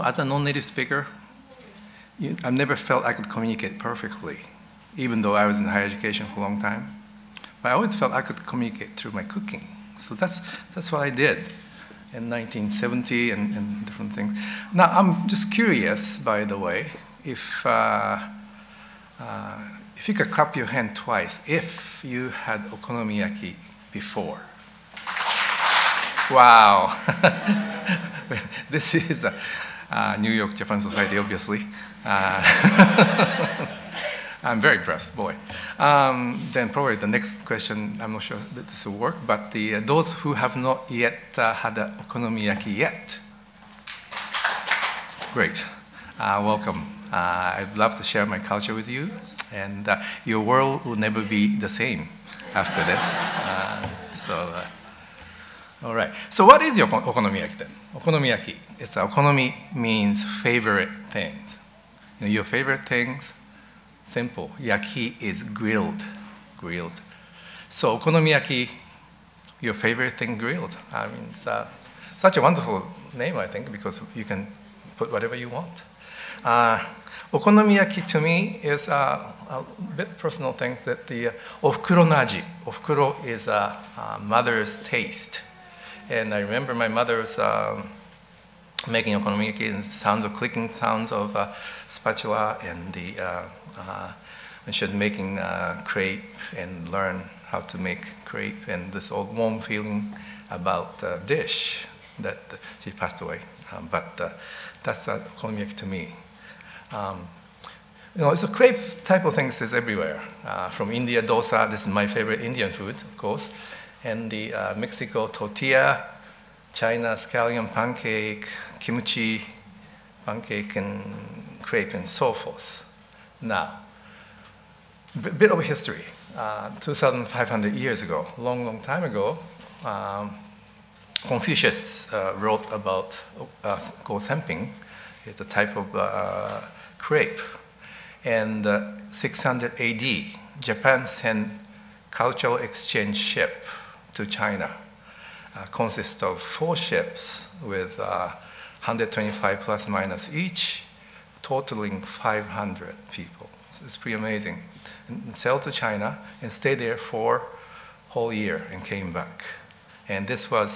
as a non-native speaker, I've never felt I could communicate perfectly, even though I was in higher education for a long time. But I always felt I could communicate through my cooking. So that's what I did in 1970 and different things. Now, I'm just curious, by the way, if you could clap your hand twice, if you had okonomiyaki before. Wow. This is a New York Japan Society, obviously. I'm very impressed, boy. Then probably the next question, I'm not sure that this will work, but those who have not yet had a okonomiyaki yet. Great. Welcome. I'd love to share my culture with you, and your world will never be the same after this. All right. So what is your okonomiyaki then? Okonomiyaki. Okonomi means favorite things. Your favorite things, simple. Yaki is grilled. So okonomiyaki, your favorite thing grilled. I mean, it's such a wonderful name, I think, because you can put whatever you want. Okonomiyaki to me is a bit personal thing that the ofukuro naji. Ofukuro is a mother's taste. And I remember my mother's making okonomiyaki and sounds of clicking sounds of spatula, and when she was making crepe and learn how to make crepe, and this old warm feeling about the dish that she passed away. But that's okonomiyaki to me. It's a crepe type of things is everywhere. From India, dosa, this is my favorite Indian food, of course. And the Mexico, tortilla, China, scallion pancake, kimchi pancake, and crepe, and so forth. Now, a bit of history. 2,500 years ago, long time ago, Confucius wrote about called semping. It's a type of crepe. And 600 AD, Japan sent cultural exchange ship to China. Consists of 4 ships with 125 plus minus each, totaling 500 people. So it's pretty amazing. And sailed to China and stayed there for a whole year and came back. And this was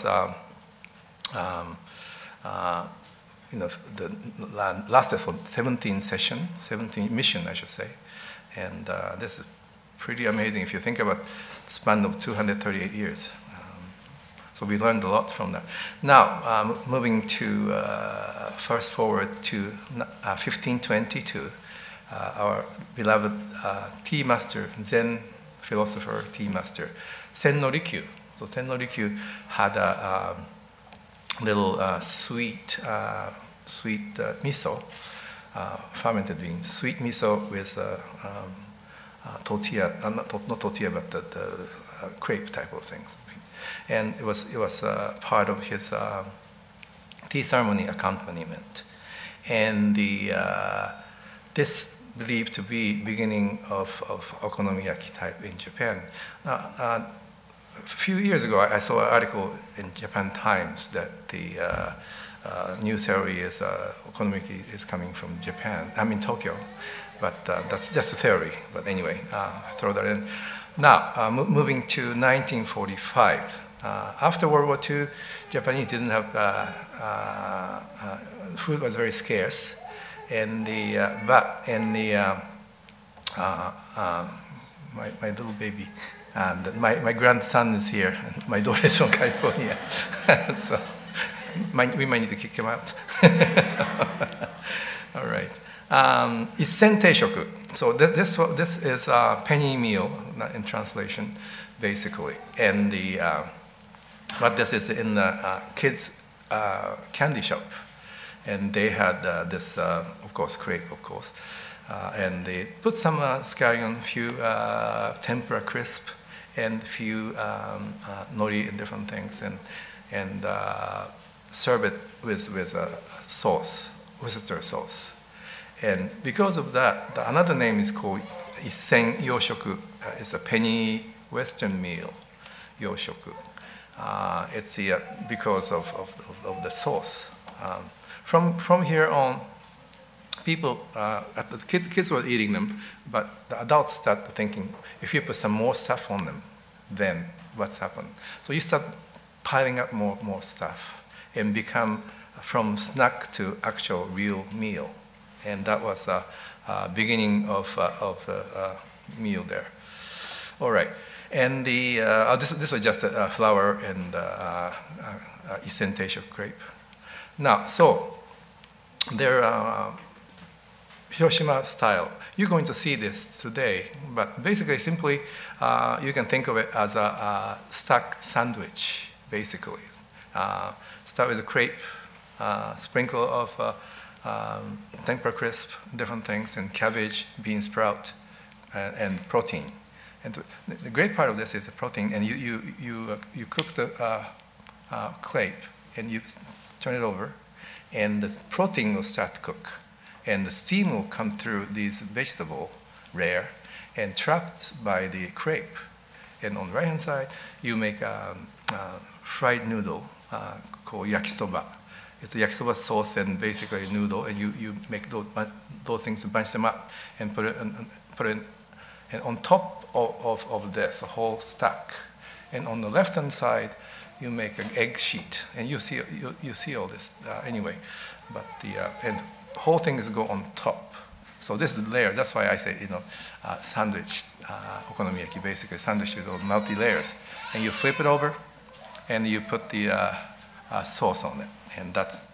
lasted for 17 session, 17 mission, I should say. And this is pretty amazing if you think about the span of 238 years. So we learned a lot from that. Now, moving to fast forward to 1522, our beloved tea master, Zen philosopher, tea master, Sen no Rikyu. So Sen no Rikyu had a little sweet miso, fermented beans, sweet miso with tortilla, not tortilla, but the crepe type of things. And it was part of his tea ceremony accompaniment. And this believed to be beginning of okonomiyaki type in Japan. A few years ago, I saw an article in Japan Times that the new theory is okonomiyaki is coming from Japan. I'm in Tokyo, but that's just a theory. But anyway, throw that in. Now, moving to 1945. After World War II, Japanese didn't have food was very scarce, and my little baby, and my grandson is here, and my daughter is from California, so we might need to kick him out. All right. Isen teishoku. So this is a penny meal in translation, basically, and but this is in the kids' candy shop, and they had this, of course, crepe, of course, and they put some scallion, few tempura crisp, and few nori and different things, and serve it with a sauce, Worcester sauce. And because of that, another name is called Isen Yoshoku. It's a penny Western meal, Yoshoku. It's because of the sauce. from here on, people, the kids were eating them, but the adults start thinking, if you put some more stuff on them, then what's happened? So you start piling up more stuff and become from snack to actual real meal. And that was the beginning of the meal there. All right. And this was just a flour and issentation crepe. Now, so there Hiroshima style. You're going to see this today, but basically, simply, you can think of it as a stacked sandwich, basically. Start with a crepe, sprinkle of tempura crisp, different things, and cabbage, bean sprout, and protein. And the great part of this is the protein, and you cook the crepe, and you turn it over, and the protein will start to cook. And the steam will come through these vegetable rare and trapped by the crepe. And on the right-hand side, you make a fried noodle called yakisoba. It's a yakisoba sauce and basically a noodle, and you make those things, bunch them up, and put it in. And on top of this, a whole stack. And on the left-hand side, you make an egg sheet, and you see all this anyway. But and whole thing is go on top. So this is the layer. That's why I say, sandwich, okonomiyaki, basically sandwich with all multi-layers. And you flip it over, and you put the sauce on it. And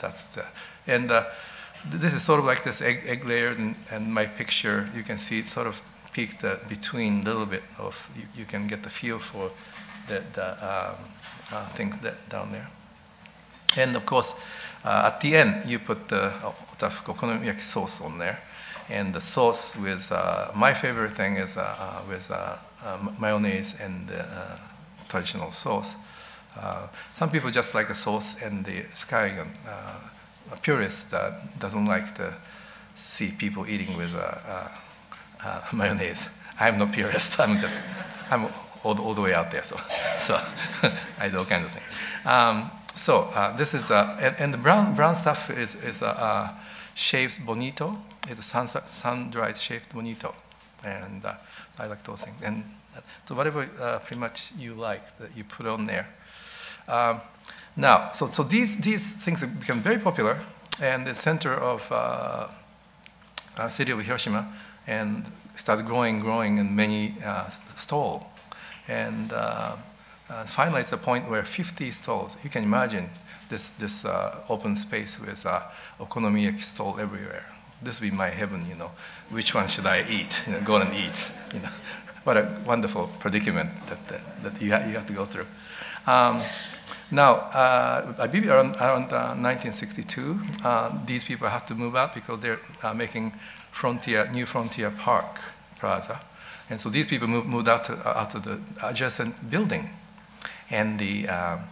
this is sort of like this egg layer, and my picture, you can see it sort of peeked between a little bit of, you can get the feel for the things that down there. And of course, at the end, you put the okonomiyaki sauce on there. And the sauce with, my favorite thing is with mayonnaise and traditional sauce. Some people just like a sauce and the scallion. A purist doesn't like to see people eating with mayonnaise. I'm not purist. I'm all the way out there. So I do all kinds of things. This is and the brown stuff is shaved bonito. It's a sun-dried shaved bonito, and I like those things. And so whatever pretty much you like that you put on there. Now, so these things have become very popular, and the center of city of Hiroshima, and started growing in many stalls, and finally it's a point where 50 stalls. You can imagine this open space with okonomiyaki stall everywhere. This would be my heaven, Which one should I eat? Go and eat. What a wonderful predicament that you have to go through. Now, I believe around 1962, these people have to move out because they're making New Frontier Park Plaza, and so these people moved out to the adjacent building, and they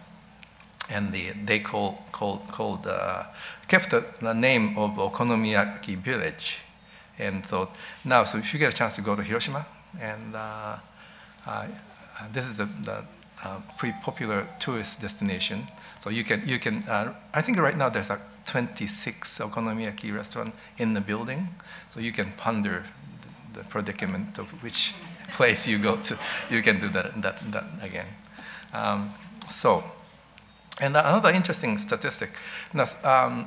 kept the name of Okonomiyaki Village, and so now, so if you get a chance to go to Hiroshima, and this is the pretty popular tourist destination. So you can. I think right now there's 26 okonomiyaki restaurants in the building, so you can ponder the predicament of which place you go to. You can do that again. And another interesting statistic. Now,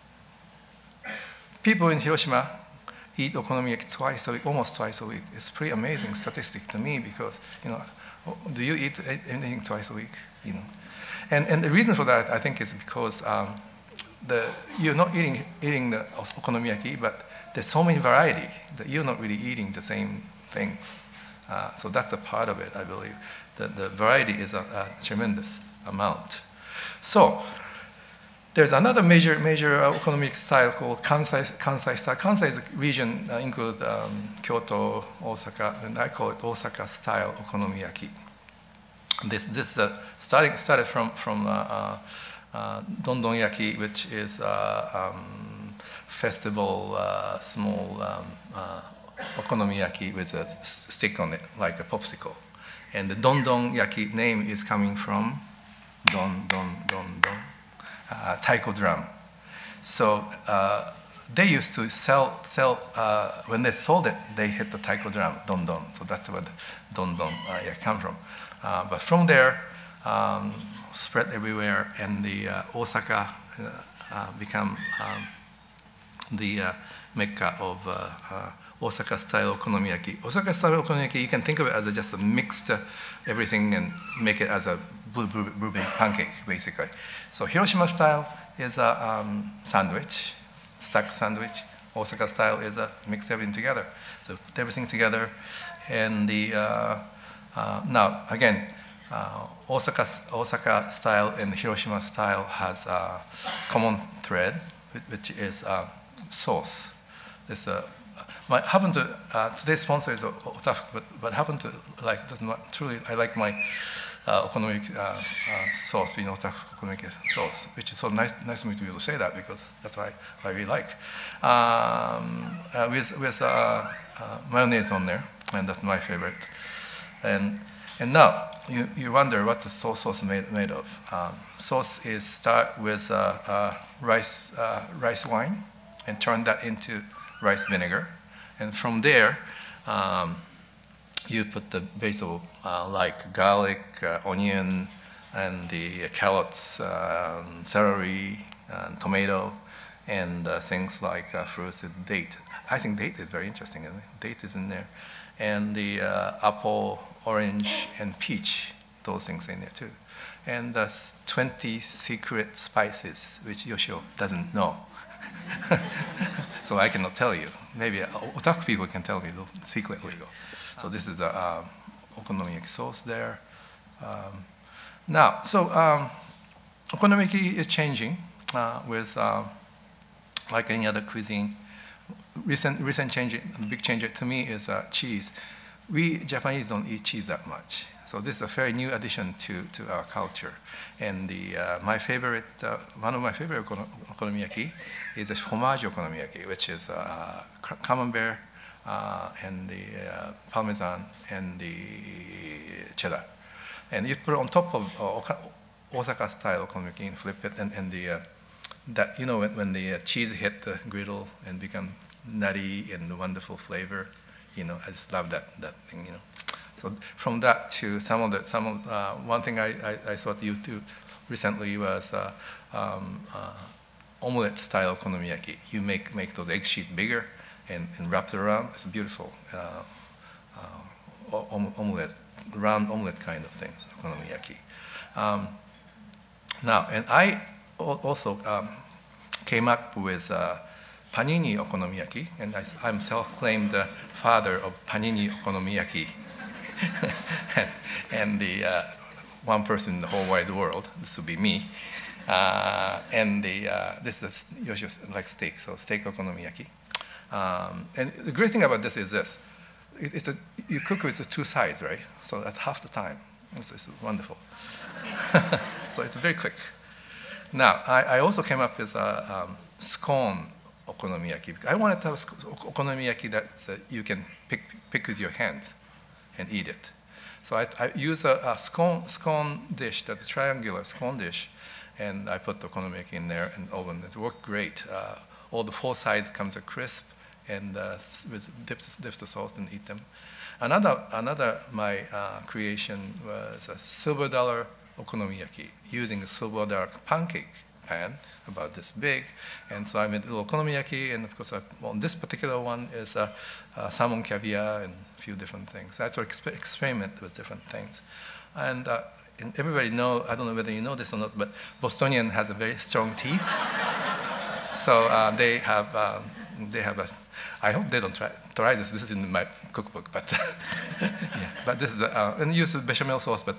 people in Hiroshima eat okonomiyaki twice a week, almost twice a week. It's pretty amazing statistic to me because, do you eat anything twice a week? And the reason for that, I think, is because you're not eating the okonomiyaki, but there's so many variety that you're not really eating the same thing. So that's a part of it, I believe. The variety is a tremendous amount. So there's another major okonomiyaki style called Kansai style. Kansai is a region includes Kyoto, Osaka, and I call it Osaka style okonomiyaki. This started from dondonyaki, which is festival small okonomiyaki with a stick on it, like a popsicle. And the dondonyaki name is coming from don, taiko drum. So they used to sell when they sold it, they hit the taiko drum, don don. So that's where the don don come from. But from there, spread everywhere, and the Osaka become the mecca of Osaka-style okonomiyaki. Osaka-style okonomiyaki, you can think of it as just a mixed everything and make it as a blueberry pancake, basically. So Hiroshima style is a sandwich, stacked sandwich. Osaka style is a mix everything together. So put everything together, and the now again, Osaka style and Hiroshima style has a common thread, which is sauce. This happen to today's sponsor is otafu, but happen to like does not truly. I like my okonomiyaki sauce being otafu okonomiyaki sauce, which is so nice of me to be able to say that, because that's why I really like. With mayonnaise on there, and that's my favorite. And now you wonder what the sauce made of. Sauce is start with rice wine and turn that into rice vinegar, and from there you put the basil like garlic, onion, and the carrots, celery, and tomato, and things like fruits and date. I think date is very interesting. Date is in there, and the apple, orange, and peach. Those things in there too, and 20 secret spices which Yoshio doesn't know. So I cannot tell you. Maybe otaku people can tell me the secretly. So this is a okonomiyaki sauce there. Now, so okonomiyaki is changing with like any other cuisine. Recent change, big change to me is cheese. We Japanese don't eat cheese that much. So this is a very new addition to our culture. And my favorite, one of my favorite okonomiyaki is a fromage okonomiyaki, which is camembert and the parmesan and the cheddar. And you put it on top of Osaka style okonomiyaki and flip it, and the that when the cheese hit the griddle and become nutty and wonderful flavor, I just love that thing, So from that to one thing I saw at YouTube recently was omelette style okonomiyaki. You make those egg sheet bigger and wrap it around. It's a beautiful omelette, round omelette kind of things, okonomiyaki. Now, and I also came up with panini okonomiyaki, and I'm self-claimed the father of panini okonomiyaki. and the one person in the whole wide world, this would be me. This is Yoshio like steak, so steak okonomiyaki. And the great thing about this is this: you cook with the two sides, right? So that's half the time. It's wonderful. So it's very quick. Now I also came up with a scone okonomiyaki. I wanted to have okonomiyaki that you can pick with your hands and eat it. So I use a scone dish, that's a triangular scone dish, and I put the okonomiyaki in there and oven. It worked great. All the four sides comes out crisp, and dip the sauce and eat them. Another my creation was a silver dollar okonomiyaki using a silver dollar pancake pan about this big, and so I made a little okonomiyaki, and of course on this particular one is salmon caviar and a few different things. I sort of experiment with different things, and everybody know, I don't know whether you know this or not, but Bostonian has a very strong teeth. So they have a, I hope they don't try this. This is in my cookbook, but yeah. But this is and use bechamel sauce, but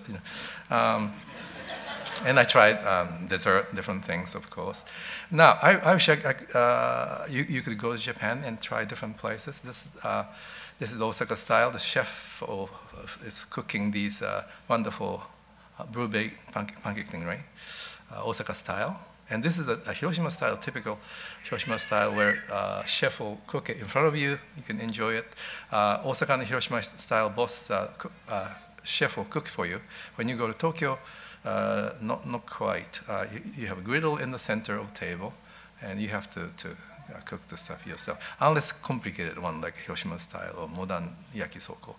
and I tried dessert, different things, of course. Now I wish you could go to Japan and try different places. This is Osaka style. The chef is cooking these wonderful blueberry pancake thing, right? Osaka style. And this is a Hiroshima style, typical Hiroshima style, where chef will cook it in front of you. You can enjoy it. Osaka and Hiroshima style, both chef will cook for you. When you go to Tokyo, not quite. You have a griddle in the center of the table, and you have to cook the stuff yourself, unless complicated one like Hiroshima style or modern yakisoko.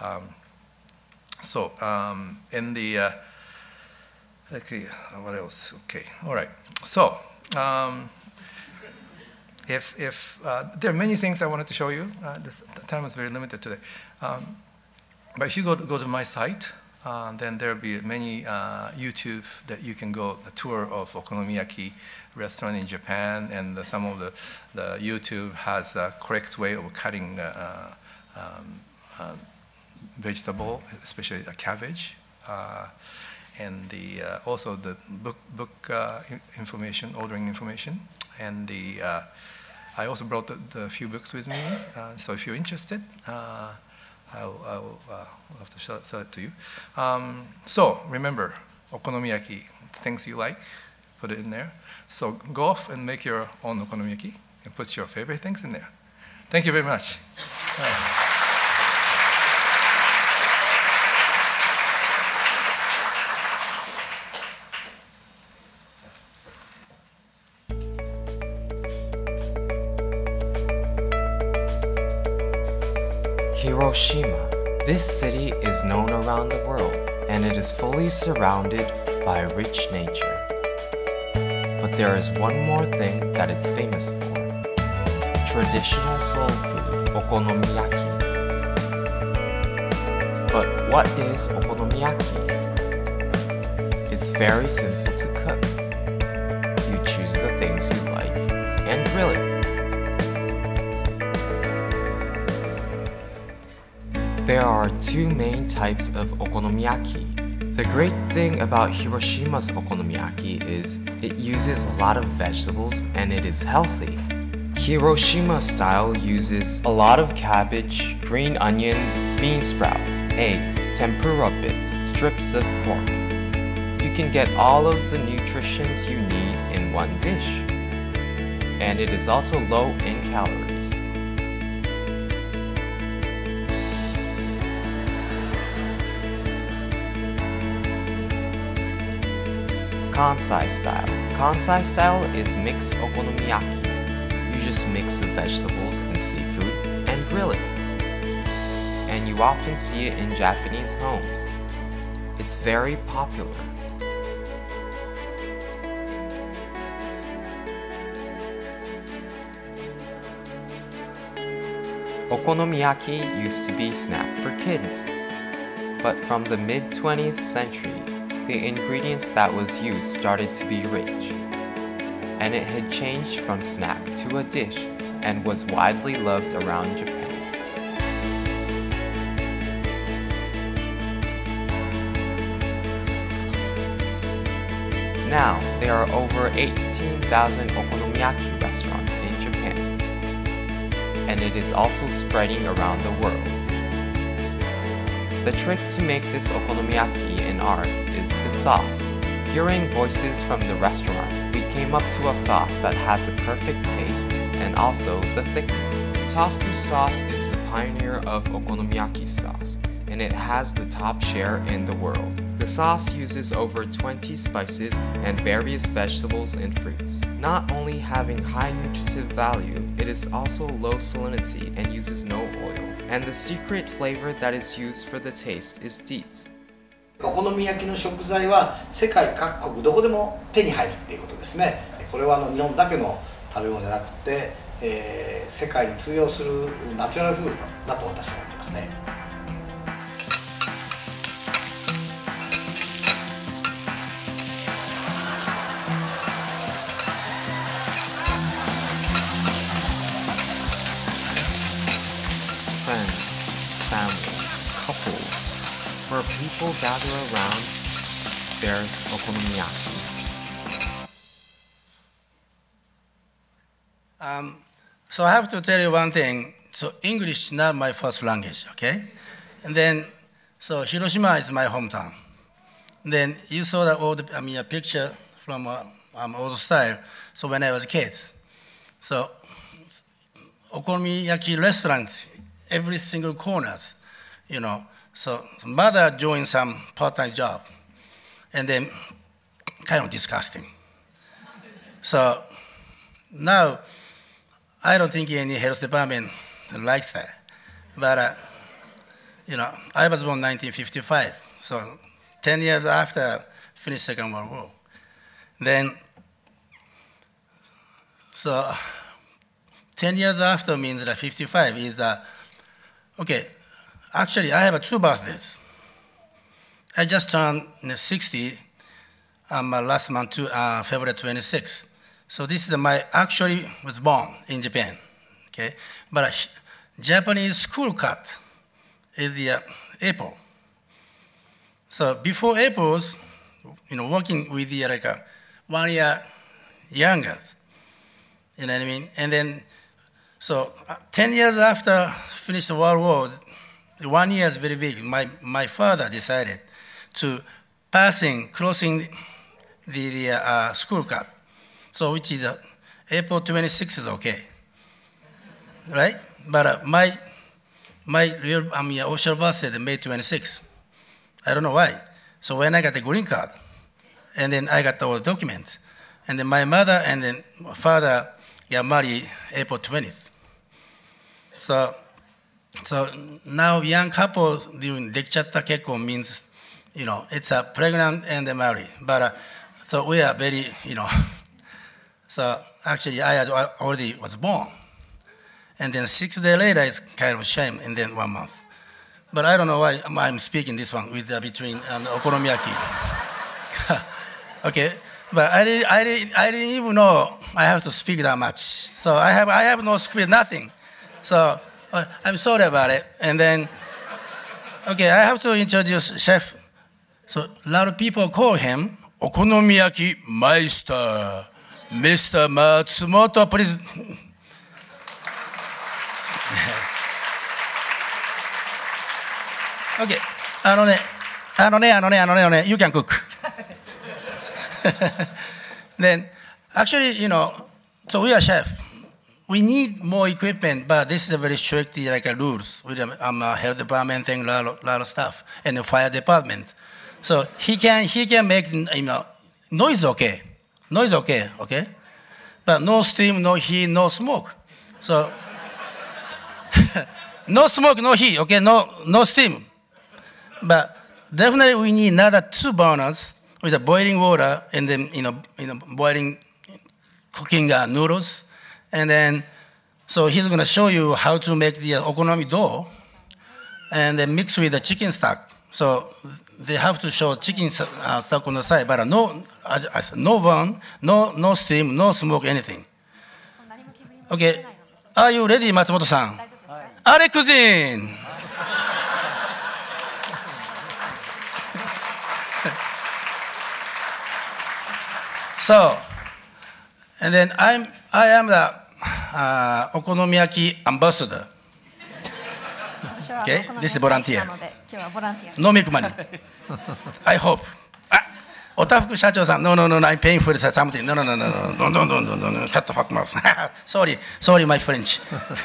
In the okay, what else? Okay, all right. So if there are many things I wanted to show you, this time is very limited today. But if you go to my site, then there will be many YouTube that you can go a tour of okonomiyaki restaurant in Japan, and some of the YouTube has a correct way of cutting vegetable, especially cabbage, and also the book information, ordering information, and I also brought the few books with me. So if you're interested, I'll have to show it to you. So remember, okonomiyaki, things you like, put it in there. So go off and make your own okonomiyaki and put your favorite things in there. Thank you very much. Hiroshima. This city is known around the world, and it is fully surrounded by rich nature. But there is one more thing that it's famous for. Traditional soul food, okonomiyaki. But what is okonomiyaki? It's very simple to cook. You choose the things you like and grill it. There are two main types of okonomiyaki. The great thing about Hiroshima's okonomiyaki is it uses a lot of vegetables and it is healthy. Hiroshima style uses a lot of cabbage, green onions, bean sprouts, eggs, tempura bits, strips of pork. You can get all of the nutritions you need in one dish. And it is also low in calories. Kansai style. Kansai style is mixed okonomiyaki. You just mix the vegetables and seafood and grill it. And you often see it in Japanese homes. It's very popular. Okonomiyaki used to be a snack for kids. But from the mid-20th century, the ingredients that was used started to be rich, and it had changed from snack to a dish and was widely loved around Japan. Now, there are over 18,000 okonomiyaki restaurants in Japan, and it is also spreading around the world. The trick to make this okonomiyaki an art is the sauce. Hearing voices from the restaurants, we came up to a sauce that has the perfect taste and also the thickness. Tofu sauce is the pioneer of okonomiyaki sauce, and it has the top share in the world. The sauce uses over 20 spices and various vegetables and fruits. Not only having high nutritive value, it is also low salinity and uses no oil. And the secret flavor that is used for the taste is dates. お好み焼きの食材は世界各国どこでも手に入るっていうことですね。これは日本だけの食べ物じゃなくて、世界に通用するナチュラルフードだと私は思ってますね。 Where people gather around, there's okonomiyaki. So I have to tell you one thing. So English is not my first language, okay? And then, so Hiroshima is my hometown. And then you saw that old, a picture from old style. So when I was a kid, so okonomiyaki restaurants, every single corners, you know. So mother joined some part-time job, and then kind of disgusting. So Now, I don't think any health department likes that. But, I was born 1955, so 10 years after finished Second World War. Then, so 10 years after means that 55 is okay, actually I have two birthdays. I just turned 60 last month, February 26th. So this is actually was born in Japan, okay? But Japanese school cut is the April. So before April's, working with the 1 year younger, you know what I mean? And then, so 10 years after finished the World War, 1 year is very big. My father decided to crossing the school cut. So which is April 26th is okay, right? But my real official birthday is May 26th. I don't know why. So when I got the green card, and then I got all the documents, and then my mother and then father got married April 20th. So now young couple doing dekchatta kekkon means, it's a pregnant and married. But so we are very, So actually, I already was born. And then 6 days later, it's kind of shame, and then 1 month. But I don't know why I'm speaking this one with between Okonomiyaki. Okay, but I didn't even know I have to speak that much. So I have no script, nothing. So I'm sorry about it. And then, okay, I have to introduce Chef. So a lot of people call him Okonomiyaki Meister. Mr. Matsumoto, please. Okay. You can cook. Then, actually, so we are chef. We need more equipment, but this is a very strict rules with health department and a lot of stuff, and the fire department. So he can make noise okay. Noise okay, but no steam, no heat, no smoke. So no smoke, no heat, okay, no steam. But definitely we need another 2 burners with a boiling water and then boiling cooking noodles, and then so he's going to show you how to make the okonomi dough, and then mix with the chicken stock. So they have to show chicken stock on the side, but no burn, no steam, no smoke, anything. Okay, are you ready, Matsumoto-san? Are cuisine. So, and then I am the Okonomiyaki Ambassador. Okay, this is volunteer. No make money. I hope. Otafuku Shacho san, no, I'm paying for something. No, shut the fuck mouth. Sorry, my French.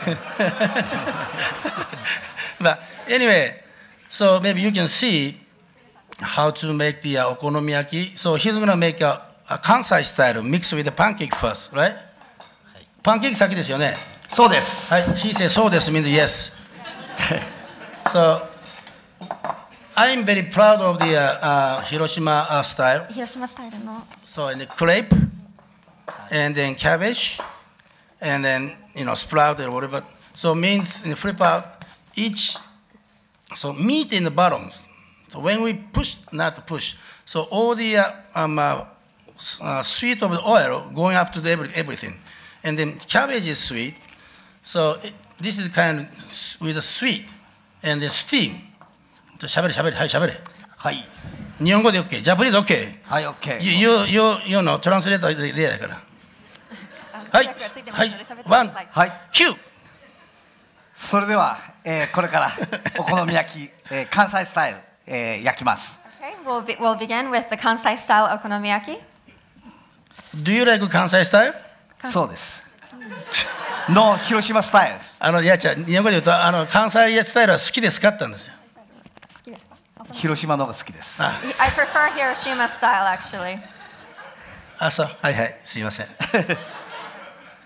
But anyway, so maybe you can see how to make the okonomiyaki. So he's gonna make a Kansai style mixed with the pancake first, right? Pancake 先ですよね。 そうです。 はい、he says そうです means yes. So I'm very proud of the Hiroshima style. 広島スタイルの So in the crepe, and then cabbage, and then sprout or whatever. So means in the flip out each. So meat in the bottom. So when we push, not to push. So all the sweet of the oil going up to the everything, and then cabbage is sweet. So this is kind of with the sweet and the steam. しゃべれ。 はい。 日本語で OK、ジャパニーズ OK。 はい、OK。 You know、トランスレーターでやから。はい。はい。ワン。 はい。 9。 それでは、これからお好み焼き、関西スタイル、焼きます。 Okay, we'll begin with the Kansai style okonomiyaki. Do you like 関西スタイル？ そうです。の広島スタイル。 いや、日本語で言うと関西スタイルは好きですかって言ったんですよ。 広島の方が好きです。 I prefer Hiroshima style actually. そう、はい、すいません。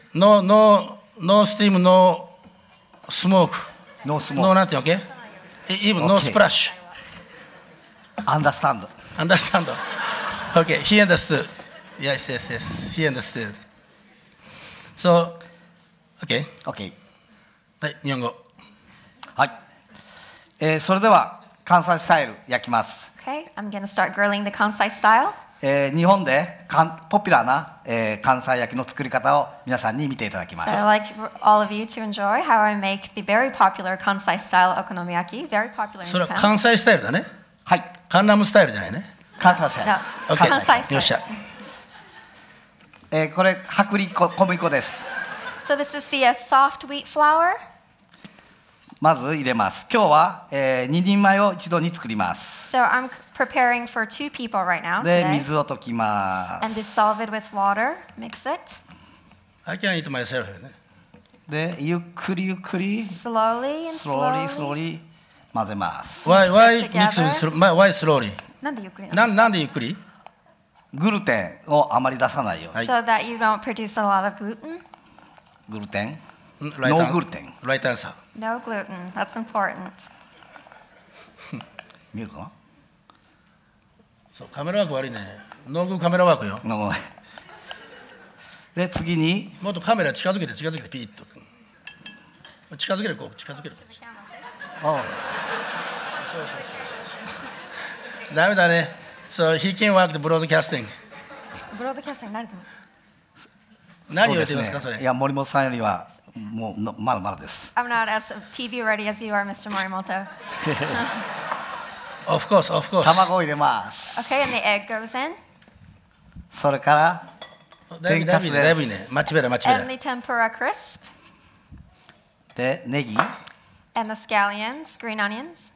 No steam, no smoke. No No smoke. nothing, okay? Even no Okay. splash. Understand. Understand? Okay, he understood. Yes. He understood. So, okay. OK。 はい、日本語。 はい。それでは関西スタイル焼きます。 Okay, I'm going to start grilling the Kansai style. 日本でポピュラーな、関西焼きの作り方を皆さんに見ていただきま So す。 I'd like for all of you to enjoy how I make the very popular Kansai style okonomiyaki. Very popular in それは Japan. 関西スタイルだね。 はい。 カンナムスタイルじゃないね。 関西スタイル。 No, Okay. Kansai よっし style. ゃ。 これ薄力粉小麦粉です。 So this is the soft wheat flour. まず入れます。今日は、2人前を一度に作ります。 So I'm preparing for 2 people right now で today. 水を溶きま And す。 dissolve it with water. Mix it I can eat myself ね。 でゆっくりゆっくり slowly and スローリー slowly. スローリー混ぜます。 Why Mix it mix together. why slowly? なんでゆっくりなんですか？ なんでゆっくり？ グルテンをあまり出さないように。 はい So that you don't produce a lot of gluten. グルテン。 ノノーグルテン。 ライトアンサー。 No gluten. That's important. 見えるかな？ そう、カメラワーク悪いね。ノーグーカメラワークよ。 ので次にもっとカメラ近づけてピーッと。近づける。 あダメだね。So he can work the broadcasting. ブロードキャストに慣れてます。 何を言ってますかそれ？ いや森本さんよりはもうまだまだです。 I'm not as TV ready as you are, Mr. Morimoto. Of course. 卵を入れます。 Okay, and the egg goes in. それからだいぶいいね。マッチベラ。 And the tempura crisp. でネギ And the scallions, green onions,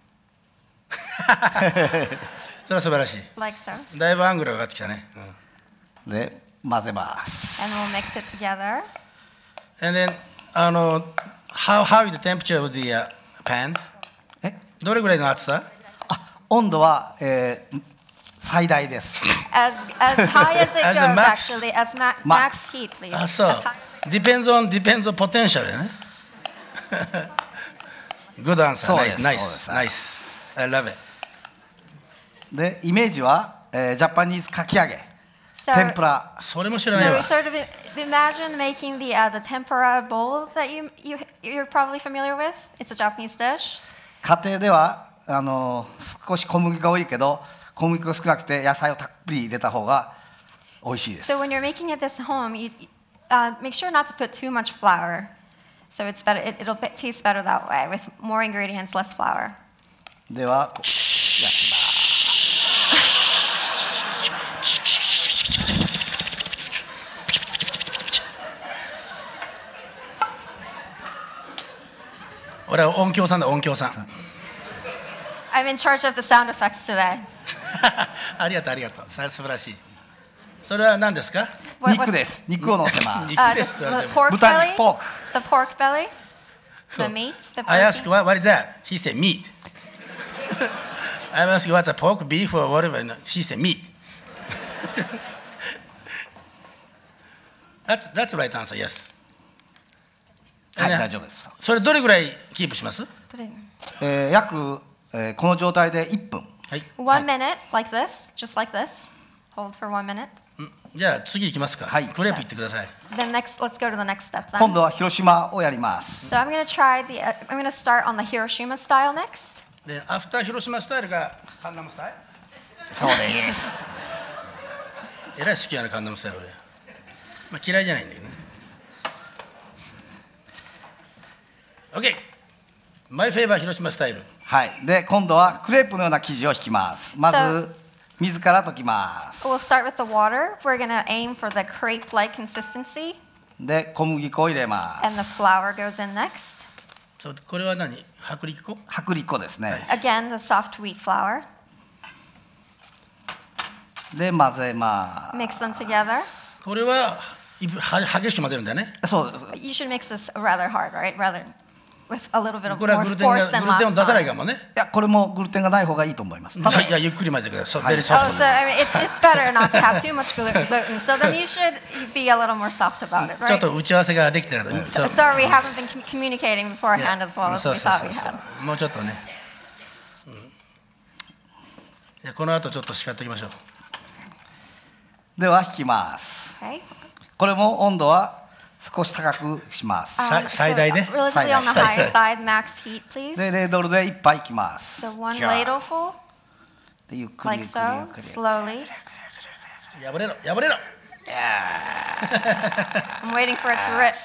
それは素晴らしい。 like so. だいぶアングルが上がってきたね。 で混ぜます。 And we'll mix it together. And then how is the temperature of the pan? どれぐらいの熱さ？ 温度は、最大です。 As high as it As the goes, max. actually, as max Max. heat, please. あ、そう。 As high- Depends on potential ね。Good answer. そうです Nice. I love it. でイメージは、ジャパニーズかき揚げ So, 天ぷらそれも知らない so わ。 sort of imagine making the tempura bowl that you're probably familiar with. It's a Japanese dish. 家庭では少し小麦が多いけど小麦が少なくて野菜をたっぷり入れた方が美味しいです。 So when you're making it this home, you make sure not to put too much flour. So it's better. It'll taste better that way with more ingredients, less flour. では俺は音響さんだ。 I'm in charge of the sound effects today. ありがとう。素晴らしい。それは何ですか？ 肉です。肉を乗せます。 肉です The って言われても。 pork 豚 belly. 肉ポーク The pork belly. So, The meat. The I ask protein. what is that? He said meat. I'm asking what's a pork, beef or whatever. She said meat. That's the right answer. Yes. はい、 ね大丈夫です。 それどれぐらいキープします？ 約、この状態で1分。 はい。 1 minute, like this, just like this. Hold for 1 minute. じゃあ次行きますか。 はいクレープ行ってください。 Then next, let's go to the next step. 今 Then. 度は広島をやります。 So I'm gonna start on the Hiroshima style next. で、アフター広島スタイルがカンナムスタイそうです。 ル。えらい好きやなカンナムスタイル俺。まあ嫌いじゃないんだけどね。OK。マイフェイバー広島スタイル。 はい。で今度はクレープのような生地を引きます。まず水から溶きます。 We'll start with the water. We're gonna aim for the crepe-like consistency, で小麦粉を入れま and the す。 flour goes in next. そうこれは何？薄力粉？ 薄力粉ですね。 Again, the soft wheat flour. で混ぜま Mix them together. これは激しく混ぜるんだよね。 す。そうです。 You should mix this rather hard, right? Rather. with a little bit of これは more グルテンが force than グルテンを last 出さない time. かもね。 いやこれもグルテンがない方がいいと思います。ただいやゆっくり混ぜてください。 はい Very Oh, soft. so I mean, it's better not to have too much gluten. So then you should be a little more soft about it, ちょっ right? と打ち合わせができてないので。そう Sorry, we haven't been communicating beforehand as well as そう we そう thought そう we そ had. う。もうちょっとね。じゃあこの後ちょっと叱っておきましょう。 では引きます。 Okay. これも温度は少し高くします。 最大ね。 Relatively on the high side, max heat, please. でレードルで一杯いきます。 So one じゃあ ladleful, でゆっくり like ゆっくりゆ so, っくり。 slowly. 破れろ破れろ。 I'm waiting for it to rip.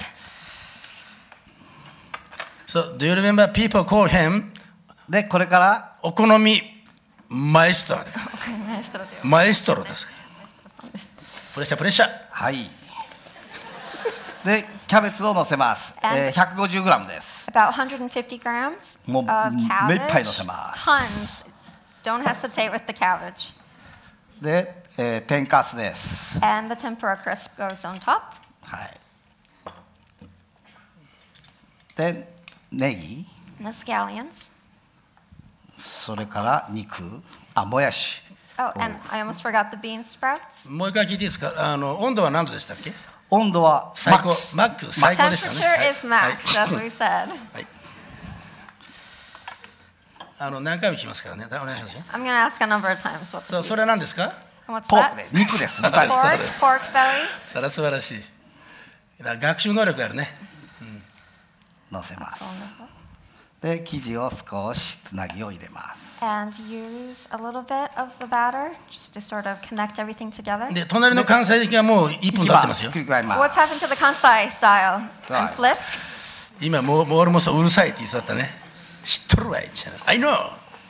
So do you remember people call him でこれからお好みマエストロ。マエストロです。プレッシャープレッシャー。 はい。でキャベツを乗せます。150グラムです。 About 150 grams もう of 目いっぱい乗 cabbage. せます。 Tons. Don't hesitate with the cabbage. で、天かすです。 And the tempura crisp goes on top. はい。でネギ、 And the scallions. それから肉、もやし。 Oh, and I almost forgot the bean sprouts. もう一回聞いていいですか。温度は何度でしたっけ。 温度は最高マックス最高でしたね。 Temperature is はい max, as we said. 何回も聞きますからね。お願いしますよ。 I'm going to ask a number of times. What's それは何ですか。 and what's ポーク that? で肉です。豚です。 Pork belly. それは素晴らしい。だから学習能力あるね。 乗せます。で生地を少しつなぎを入れます。 And use a little bit of the batter just to sort of connect everything together. で隣の関西的がもう1分経ってますよ。 ひっくり返りま What's す。 happened to the Kansai style? Right. And flip. 今もう俺もそううるさいって言いそうだったね。知っとるわいっちゃう。I know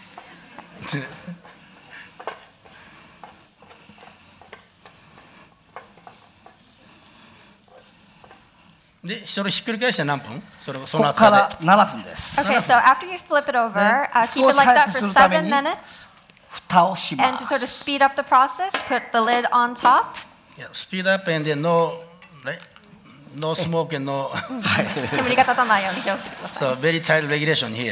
でそれひっくり返して何分。そのここ厚さからで。 7分です。 Okay, so after you flip it over, keep it Scotch like that hype for するため 7 に minutes. 蓋をし And ま to す。 sort of speed up the process, put the lid on top. いやスピードアップエンでノースモークンノー。 煙が立たないように気をつけてください。 So very tight regulation here.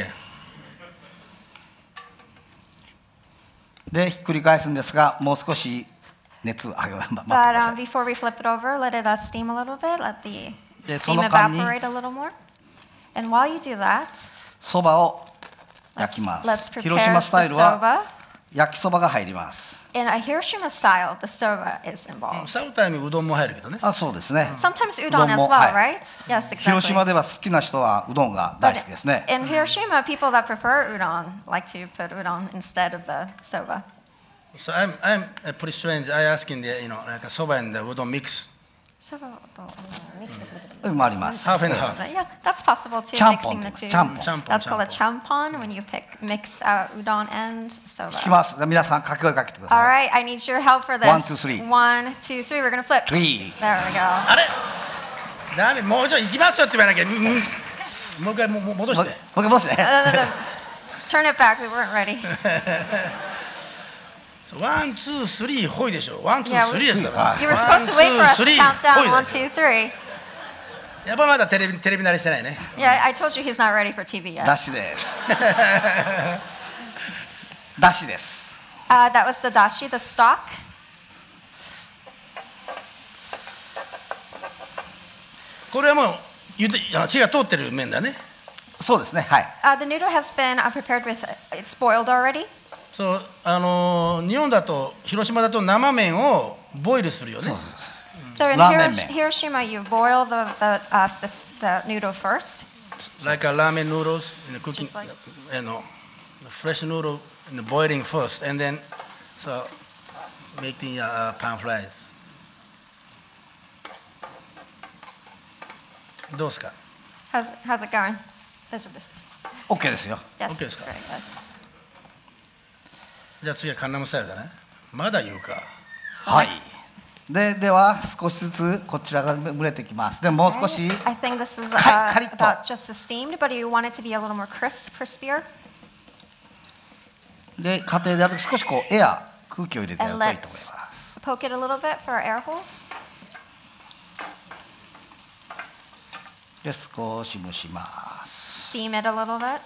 でひっくり返すんですが、もう少し熱を待ってくだ But さい。 before we flip it over, let it steam a little bit. Let the でそ steam の間に evaporate a little more. And while you do that, そばを焼きま let's す。 prepare 広島スタイ the ルは soba. 焼きそばが入ります。 In a Hiroshima style, the soba is involved. サウタイムうどんも入るけどね。 そうですね。 Sometimes うど udon ん as も well, はい right? Yes, 広島 exactly. では好きな人はうどんが大好きですね。 In Hiroshima, people that prefer udon like to put udon instead of the soba. So I'm pretty strange. I asking the like a soba and the udon mix. Soba mixes with もあります。 Half and half. Yeah, that's possible too. ちゃんぽん Mixing the two. ちゃんぽん。 That's called a champon when you mix udon and 聞き soba. ます。皆さん掛け声かけてくだ All さい。 right, I need your help for this. 1, 2, 3. 1, 2, 3. We're gonna flip. 3 There we go. あれダメもうちょい行きますよって言わなきゃ。もう一回戻して。 もう一回戻して。 Turn it back. We weren't ready. ワンツースリーほいでしょ。ワンツ Yeah, ースリーですから You were supposed to wait for us to count down. 1, 2, 3. やっぱまだテレビ慣れしてないね。 Yeah, I told you he's not ready for TV yet. だしです。だしです。 That was the dashi, the stock. これはもう火が通ってる麺だね。 そうですね。はい。 The noodle has been prepared with, it's boiled already. そう日本だと広島だと生麺をボイルするよね。 So in Ramen. Hiroshima, you boil the noodle first. Like a ramen noodles in the cooking, Just like- fresh noodle in the boiling first, and then so making pan fries. どうですか？ How's it going? 大丈夫ですか？ OK ですよ。 Yes. OK ですか？ Very good. じゃあ次はカンナムスタイルだね。まだ言うか。 はい。では少しずつこちらが蒸れてきます。でももう少し I think this is カリッと about just steamed, but you want it to be a little more crispier. で家庭でやると少しこう空気を入れてやる And といいと思い let's ます。 poke it a little bit for our air holes. で少し蒸します。 steam it a little bit.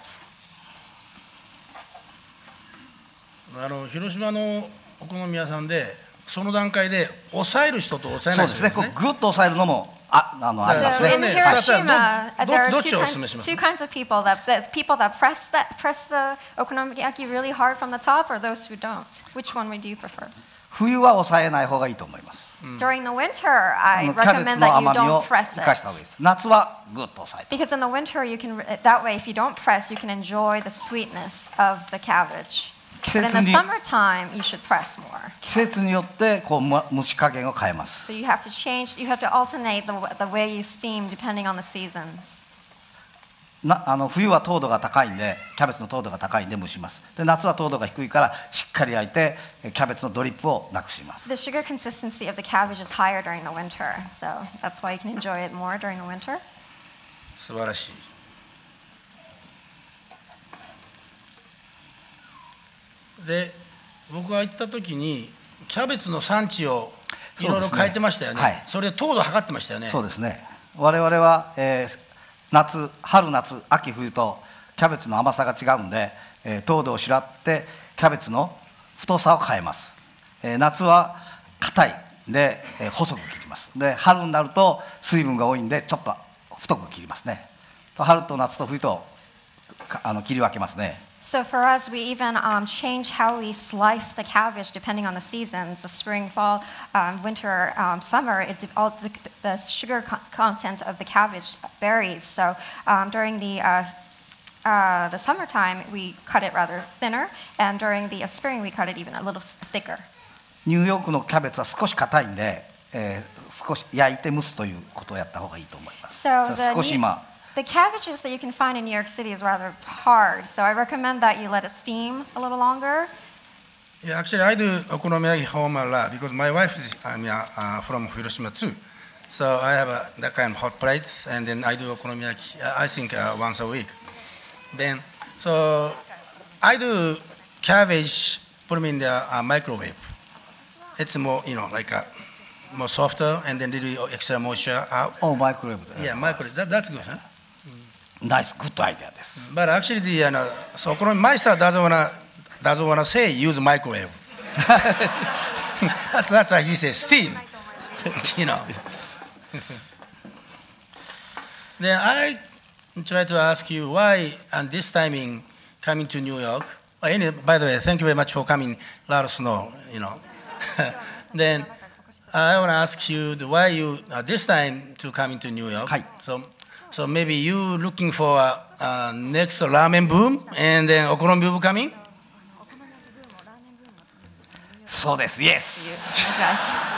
広島のお好み屋さんでその段階で抑える人と抑えない人ですね。 そうですね。グッと抑えるのもあります So ね。 in Hiroshima, there ど are っちをお勧めします？ two kinds of people. The people that press the okonomiyaki really hard from the top, or those who don't. Which one would you prefer? 冬は抑えない方がいいと思います。 During the winter, I キャベツ recommend の that you 甘みを don't press 生かした方がいい it. です。夏はグッと抑えて。 Because in the winter, you can that way, if you don't press, you can enjoy the sweetness of the cabbage. But in the 季節に summertime, you should press more. 季節によってこう蒸し加減を変えます。 So you have to change. You have to alternate the way you steam depending on the seasons. 冬は糖度が高いんで、キャベツの糖度が高いんで蒸します。で夏は糖度が低いからしっかり焼いてキャベツのドリップをなくします。 The sugar consistency of the cabbage is higher during the winter, so that's why you can enjoy it more during the winter. 素晴らしい。で、僕が行った時にキャベツの産地をいろいろ変えてましたよね。 そうですね。はい。 それで糖度測ってましたよね。 そうですね。我々は、春夏秋冬とキャベツの甘さが違うんで、糖度を調ってキャベツの太さを変えます。夏は硬いで、細く切ります。で春になると水分が多いんでちょっと太く切りますね。春と夏と冬と切り分けますね。 So for us, we even change how we slice the cabbage depending on the seasons. The spring, fall, winter, summer. The sugar content of the cabbage varies. So during the summertime, we cut it rather thinner, and during the spring, we cut it even a little thicker. ニューヨークのキャベツは少し硬いんで、少し焼いて蒸すということをやった方がいいと思います。 So 少し今 the cabbages that you can find in New York City is rather hard. So I recommend that you let it steam a little longer. Yeah, actually, I do okonomiyaki home a lot because my wife is from Hiroshima too. So I have that kind of hot plates, and then I do okonomiyaki. I think once a week. Then, so I do cabbage, put them in the microwave. It's more, like more softer, and then little extra moisture out. Oh, microwave. Yeah, microwave. That's good, huh? Nice, good idea です。 But actually, so my style doesn't wanna say use microwave. that's why he says steam. Then I try to ask you why, and this timing coming to New York. By the way, thank you very much for coming. A lot of snow, Then I want to ask you why you this time to coming to New York. はい。 So maybe you looking for next ramen boom and then okonomi boom coming? そうです。Yes. Yes.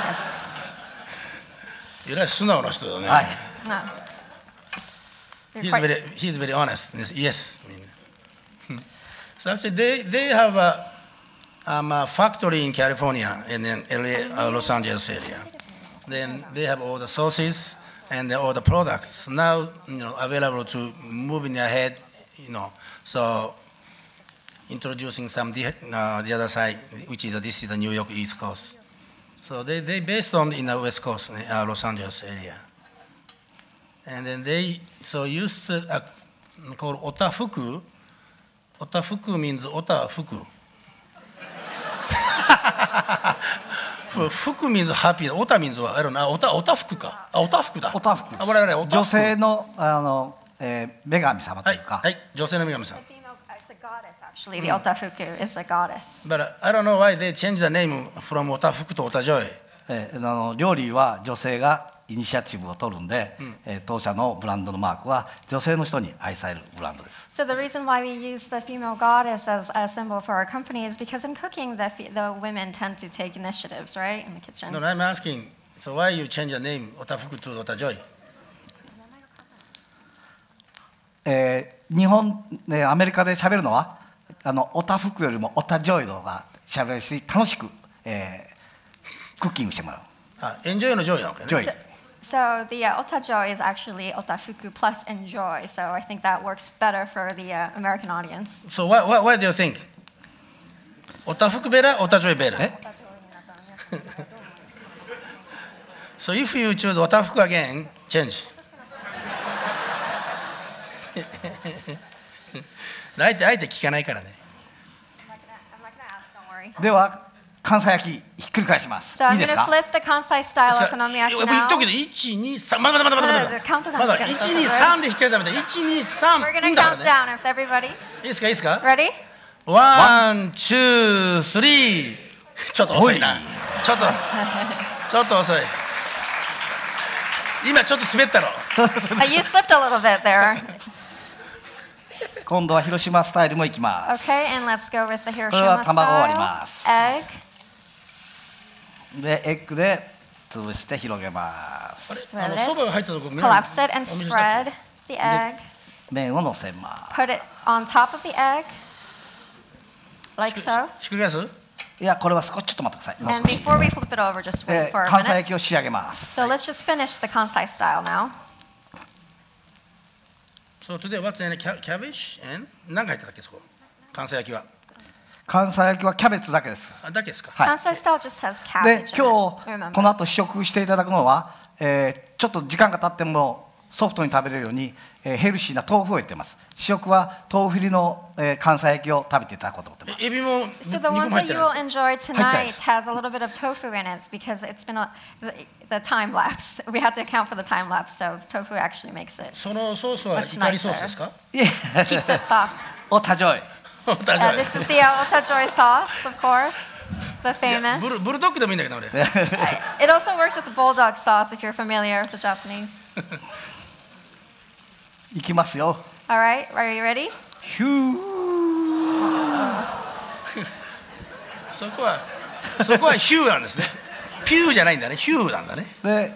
えらい素直な人だね。 はい。 No. You're He's very honest. Yes. So actually, they have a factory in California and then LA, Los Angeles area. Then they have all the sauces and all the products now, available to move in their head, So introducing some the other side, which is this is the New York East Coast. So they based on in the West Coast, Los Angeles area. And then they used to called otafuku. Otafuku means otafuku. Fuku means happy. Ota means what? I don't know. Otafuku か。otafuku だ。 otafuku。 我々otafuku。 女性の女神様というか。 はい、女性の女神さん。 It's a goddess, actually. The otafuku is a goddess. But I don't know why they changed the name from otafuku to otajoy. 料理は女性がイニシアチブを取るんで、当社のブランドのマークは女性の人に愛されるブランドです。 So the reason why we use the female goddess as a symbol for our company is because in cooking, the women tend to take initiatives, right, in the kitchen. No, I'm asking. So why you change the name otafuku to otajoy? 日本、アメリカで喋るのはオタフクよりもオタジョイの方が喋るし楽しく、クッキングしてもらう。 エンジョイのジョイなのかね。 ジョイ。 So the otajoy is actually otafuku plus enjoy. So I think that works better for the American audience. So why do you think? Otafuku better, otajoy better? So if you choose otafuku again, change. あえて聞かないからね。 では関西焼きひっくり返します。 So い I'm いです going to か？ flip the Kansai style okonomiyaki 言っ now. とくけど、1、2、3、まだまだ Count 1、2、3で引き換えためだ。1、2、3。 We're いい going ん to だから count ね。 down if everybody. いいですか、いいですか。 Ready? ワン、ツー、スリー。ちょっと遅いな。ちょっと遅い。今ちょっと滑ったろ。 You slipped a little bit there. 今度は広島スタイルもいきます。 Okay, and let's go with the これは Hiroshima 卵を割り style. ます。 Egg. でエッグで潰して広げます。 そばが入ったところ。 Collapse it and spread the egg. 麺を乗せます。 Put it on top of the egg, like so. ひっくり返す。 いやこれはちょっと待ってください。もう And 少し。 before we flip it over, just wait for a 関西焼 minute. きを仕上げます。 So let's just finish the Kansai style now. So today what's in cabbage and 何が入ってたっけそこ。関西焼きは。 関西焼きはキャベツだけです。 あ、だけですか。 はい。 Kansai style just has で cabbage in it. 今日 Remember. この後試食していただくのは、ちょっと時間が経ってもソフトに食べれるように、ヘルシーな豆腐を入れてます。試食は豆腐入りの、関西焼きを食べていただこうと思ってます。 エビも So the 肉 ones も入っ that て you る。 will enjoy 入って tonight ます。 has a little bit of tofu in it because it's been the time lapse. We had to account for the time lapse, so tofu actually makes it そのソースはイカリソースですか。 いえ keeps it soft. おたじょい。 大丈夫。 This is the otajoy sauce, of course, the famous. ブルドッグでもいいんだけど俺。 It also works with the bulldog sauce if you're familiar with the Japanese. いきますよ。 All right, are you ready? ヒュー。 そこはヒューなんですね。ピューじゃないんだね。ヒューなんだね。 で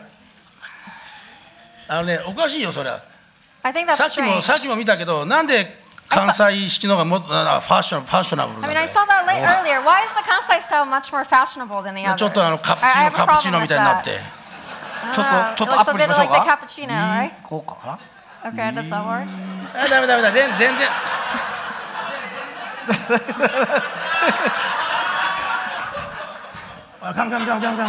おかしいよそれは。 I think that's さっ strange. きも見たけど、なんで関西式のがもっとファッショナブルな I ん mean, だ I よ。 saw that earlier. Why is the Kansai style much more fashionable than the others? ちょっとカプ I have a チーノ problem み with たいになっ that. て。 ちょっ It とア looks ッ a プにし bit ましょう like the か。 cappuccino, right? こうかな。 Okay, does that work? ダメ全然。カム。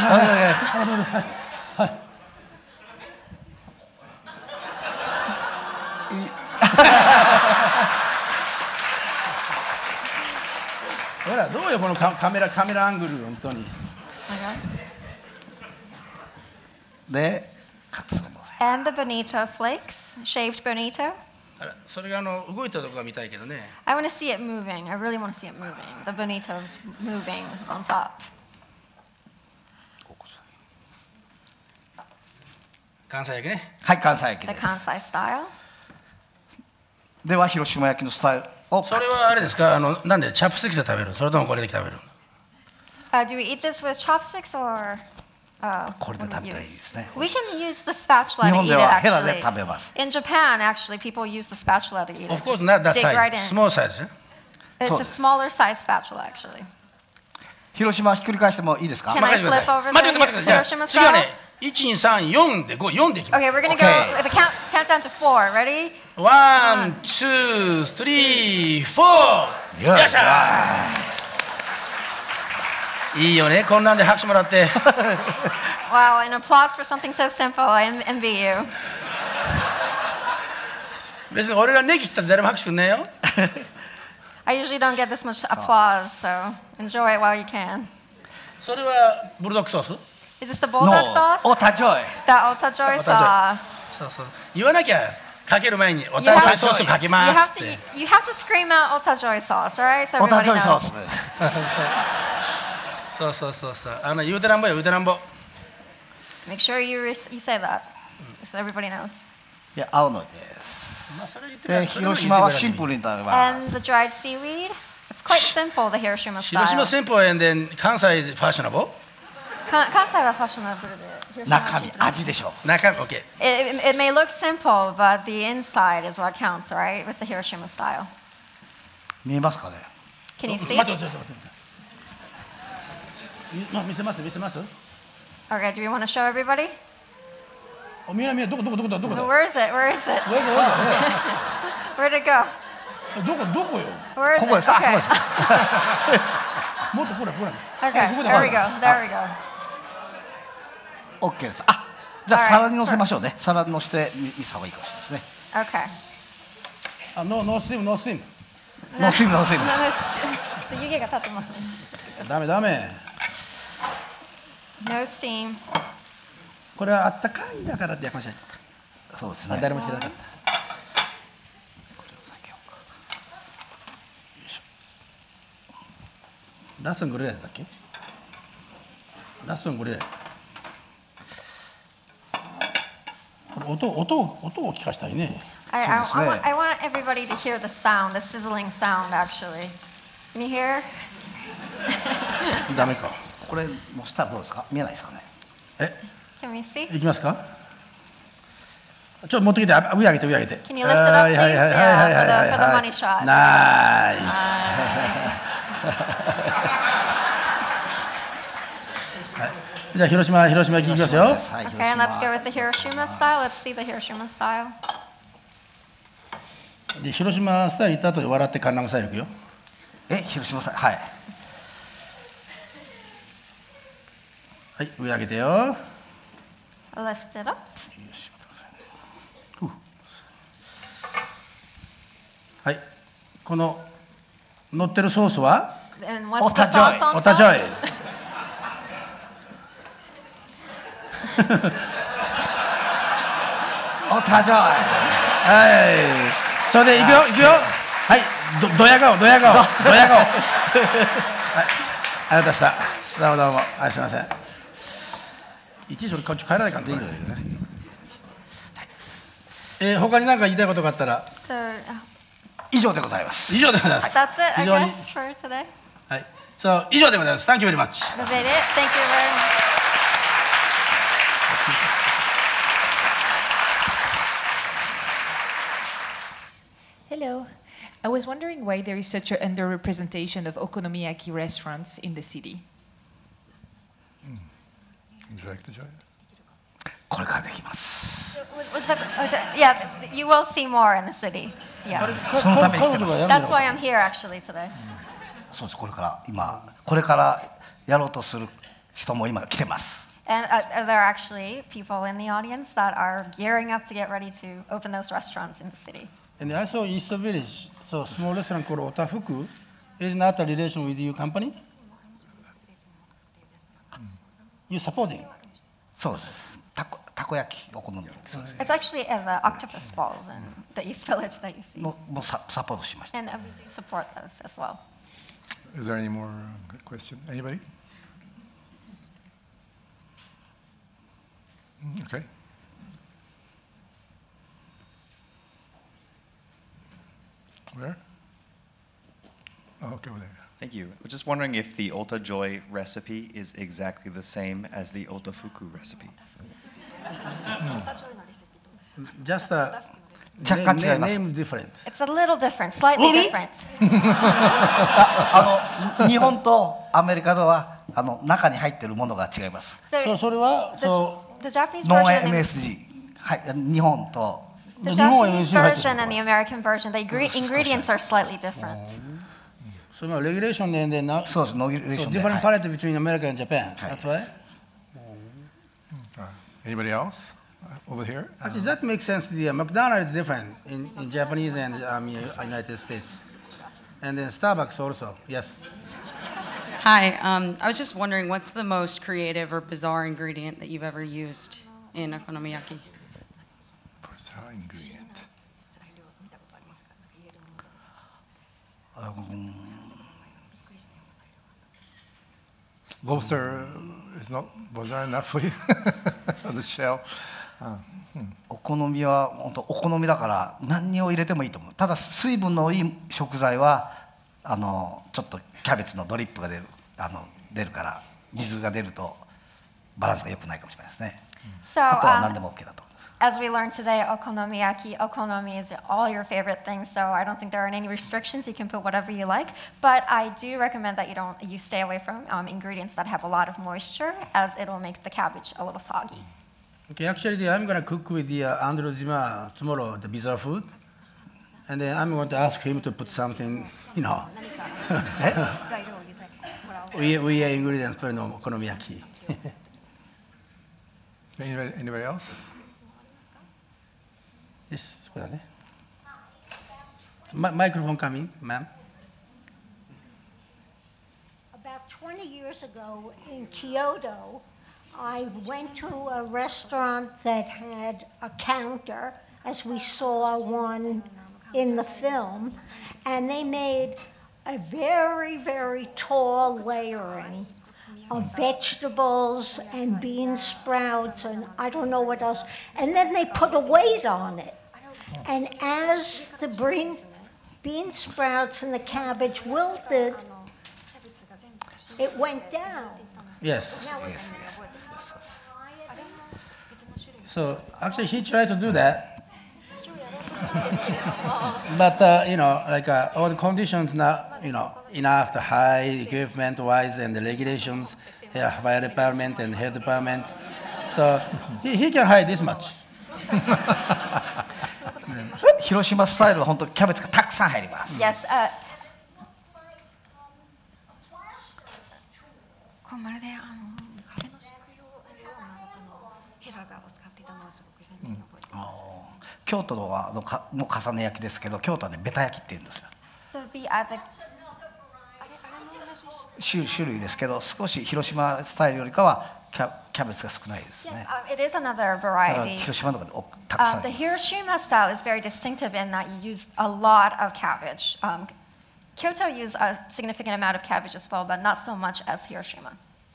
ほらどうよこのカメラアングル本当に。 でカツを乗せ。 And the bonito flakes, shaved bonito. それが動いたとこが見たいけどね。 I want to see it moving. I really want to see it moving. The bonito's moving on top. 関西焼きね。 はい関西焼き The です。 Kansai style. では広島焼きのスタイルを。 それはあれですか。なんでチャップスティックで食べる。それともこれで食べる。 Do we eat this with chopsticks or? これで what 食 do べ we たい use? ですね。 We can use the spatula 日 to 本 eat で it はヘラで actually. 食べます。 In Japan, actually, people use the spatula to eat it. Of course Just not that dig right size. in. Small size. It's a smaller size spatula, actually. 広島ひっくり返してもいいですか？ Can I flip over 待って the ください。じゃあ Hiroshima 次は style? ね、1、2、3、4で4でいきます。 Okay, we're gonna go Okay. with the countdown to 4. Ready? 1、2、3、4。よっしゃー。いいよね、こんなんで拍手もらって。 Wow, an applause for something so simple. I envy you. 別に俺がネギ切ったら誰も拍手くんねえよ。 I usually don't get this much applause, so enjoy it while you can. それはブルドッグソース？ Is this the bulldog sauce? おたじょい。 The otajoy sauce. そうそう。言わなきゃかける前におたじょいソースかけますって。 You have to scream out otajoy sauce, right? So おた everybody じょいソース knows.。 そう。言うてなんぼよ、言うてなんぼ。 Make sure you say that, so everybody knows. いや青のりです。 まあそれ言ってくれで広島はシンプルに食べま And the す。 dried seaweed. It's quite simple, the Hiroshima 広 style. 島戦法園で関西ファッショナブル。 関西はファッショナブルで、広島は中身味でしょう。 中身 OK。 It may look simple, but the inside is what counts, right? With the Hiroshima style. 見えますかね。 Can you see? 待って。見せます。 Okay, do we want to show everybody? 見えどこ Where is it? Where'd it go? どこよ。 Where is ここ it? です。あ、そう Okay. です。 もっとほら。 Okay, there we go. There we go. オッケーです。あ、じゃあ皿に乗せましょうね。皿に乗せて見た方がいいかもしれないですね。 Okay. No steam, no steam. No steam, no steam. 湯気が立ってますね。 ダメダメ。 No steam. これはあったかいんだからってやかましい。 そうですね。 誰も知らなかった。 これを避けようか。よいしょ。 ラッスングレーだっけ？ラッスングレー。音を聞かしたいね。 I want everybody to hear the sound, the sizzling sound, actually. Can you hear? ダメか。 これもしたらどうですか？見えないですかね。 Can we see? いきますか。ちょっと持ってきて、上上げて上上げて。 Can you lift it up, please? Yeah, for the money shot. ナイス。じゃあ広島行きますよ。 Okay, and let's go with the Hiroshima style. Let's see the Hiroshima style. で広島スタイル行った後に笑って観覧スタイルいくよ。 広島さん、はい。 はい、上上げてよ。 Lift it up. はい、この乗ってるソースは And what's the sauce on おたちょい。 top? おたじょい。 はい、それでいくよいくよ。はい、ドヤ顔。はい、ありがとうございました。どうもはい、すみません。いちいち俺こっち帰らないからっていいんだけどね。他に何か言いたいことがあったら。 So, 以上でございます。 以上でございます。 that's it, I 非常に guess, for today. はい、そう以上でございます。Thank you very much. That's it. Thank you very much. Hello. I was wondering why there is such an underrepresentation of okonomiyaki restaurants in the city. Would you like to join? これからできます。 Yeah, you will see more in the city. Yeah. そのために来てます That's why I'm here, actually, today. そうです。これからやろうとする人も今来てます。 And there are actually people in the audience that are gearing up to get ready to open those restaurants in the city. And I saw East Village, so small restaurant called Otafuku is not a relation with your company. You supporting? そうです。たこ焼きお好み焼き。そうです。 It's actually at the octopus balls in the East Village that you see. もうサポートしました。 And we do support those as well. Is there any more question? Anybody? Okay. Where? Oh, okay, over there. Thank you. I was just wondering if the Otajoy recipe is exactly the same as the Otafuku recipe. Just a 若干違います。 name different. It's a little different, slightly different. 日本とアメリカでは中に入っているものが違います。 So それは the Japanese ノン version and MSG、はい、日本と the 日本は Japanese MSG 入ってる version and the American version, the ingredients are slightly different. それはレギュレーションでな。 そうです。ノギュレーションで。 different palette between America and Japan. That's right. Anybody else over here? Actually, that makes sense. The McDonald's is different in Japanese and United States, and then Starbucks also. Yes. Hi, I was just wondering what's the most creative or bizarre ingredient that you've ever used in okonomiyaki? Bizarre ingredient. Lobster is not bizarre enough for you. The shell. お好みは本当お好みだから何を入れてもいいと思う。ただ水分のいい食材はちょっとキャベツのドリップが出るから水が出るとバランスが良くないかもしれないですね。 So, あとは何でも OK だと思います。 as we learned today, okonomiyaki, okonomi is all your favorite things, so I don't think there are any restrictions. You can put whatever you like, but I do recommend that you stay away from ingredients that have a lot of moisture, as it will make the cabbage a little soggy. Okay, actually, I'm going to cook with the Andrew Zima tomorrow, the bizarre food, and then I'm going to ask him to put something, we ingredients for no okonomiyaki. Anybody else? Yes, これだね。 Microphone coming, ma'am. About 20 years ago in Kyoto, I went to a restaurant that had a counter, as we saw one in the film, and they made a very, very tall layering of vegetables and bean sprouts and I don't know what else. And then they put a weight on it. And as the bean sprouts and the cabbage wilted, it went down. Yes. So actually he tried to do that. But all the conditions not, enough, the high equipment-wise and the regulations, fire department and health department. So he can hide this much. 広島スタイルは本当キャベツがたくさん入ります。 Yes. こうまるで壁の敷くようなヘラを使っていたのはすごく鮮明に覚えています。 京都はの重ね焼きですけど、京都はねベタ焼きって言うんですよ。 So the 種類ですけど、少し広島スタイルよりかはキャベツが少ないですね。 Yes, it is another variety. 広島のところでたくさん。 The Hiroshima style is very distinctive in that you use a lot of cabbage. Kyoto used a significant amount of cabbage as well, but not so much as Hiroshima.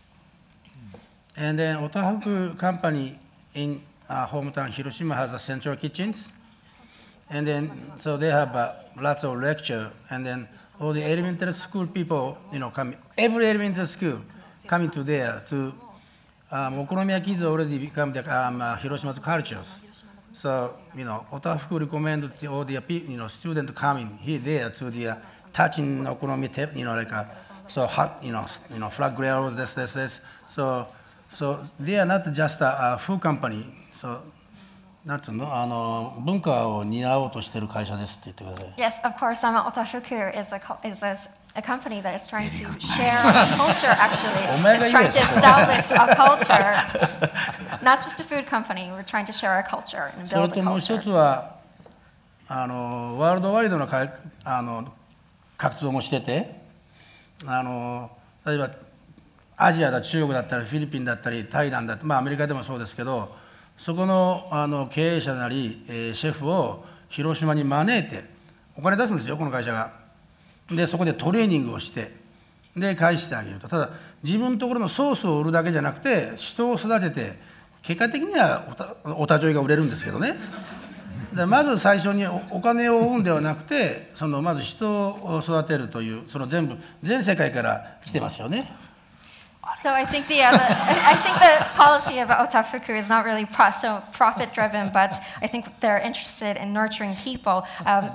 And then Otafuku company in hometown Hiroshima has a central kitchens, and then so they have lots of lecture, and then all the elementary school people, come every elementary school coming to there to Okonomiyaki is already become the Hiroshima's cultures. So Otafuku recommend to all the students coming here there to the touching okonomi tape, so hot, flag grills, this. So they are not just a food company. So なんていうの文化を担おうとしている会社ですって言ってください。 Yes, of course. Otafuku is a company that is trying to share a culture. Actually, it's trying to establish a culture, not just a food company. We're trying to share a culture and build a culture. それともう一つはワールドワイドの活動もしてて、例えばアジアだ、中国だったりフィリピンだったりタイランドだったり、アメリカでもそうですけど、そこの経営者なり、シェフを広島に招いてお金出すんですよ、この会社が。でそこでトレーニングをしてで返してあげると。ただ自分のところのソースを売るだけじゃなくて人を育てて結果的にはおたじょいが売れるんですけどね。でまず最初にお金を生んではなくてまず人を育てるという全世界から来てますよね。 So I think the policy of Otafuku is not really so profit-driven, but I think they're interested in nurturing people.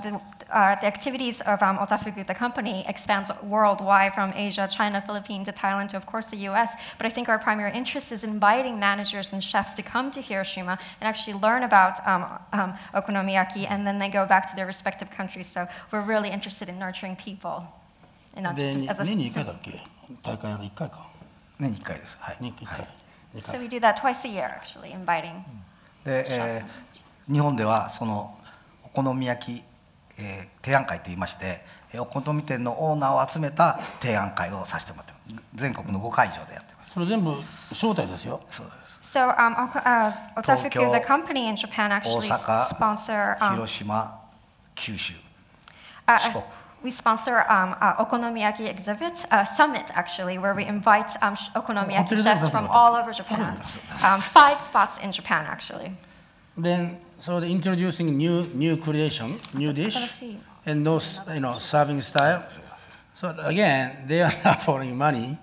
The activities of Otafuku, the company, expands worldwide from Asia, China, Philippines, to Thailand, to of course the U.S. But I think our primary interest is inviting managers and chefs to come to Hiroshima and actually learn about okonomiyaki, and then they go back to their respective countries. So we're really interested in nurturing people, and not just as a. 年に1回だっけ？大会の1回か。 年に1回です。はい。 年に1回。 So we do that twice a year, actually, inviting. で、日本ではそのお好み焼き提案会といいまして、お好み店のオーナーを集めた提案会をさせてもらってます。全国の5会場でやってます。 それ全部招待ですよ。 そうです。 So Otafuku, the company in Japan, actually sponsor 広島、九州、 四国。We sponsor Okonomiyaki exhibit, summit actually, where we invite Okonomiyaki chefs from all over Japan. 5 spots in Japan actually. Then, so they're introducing new creation, new dish, and those serving style. So again, they are not following money.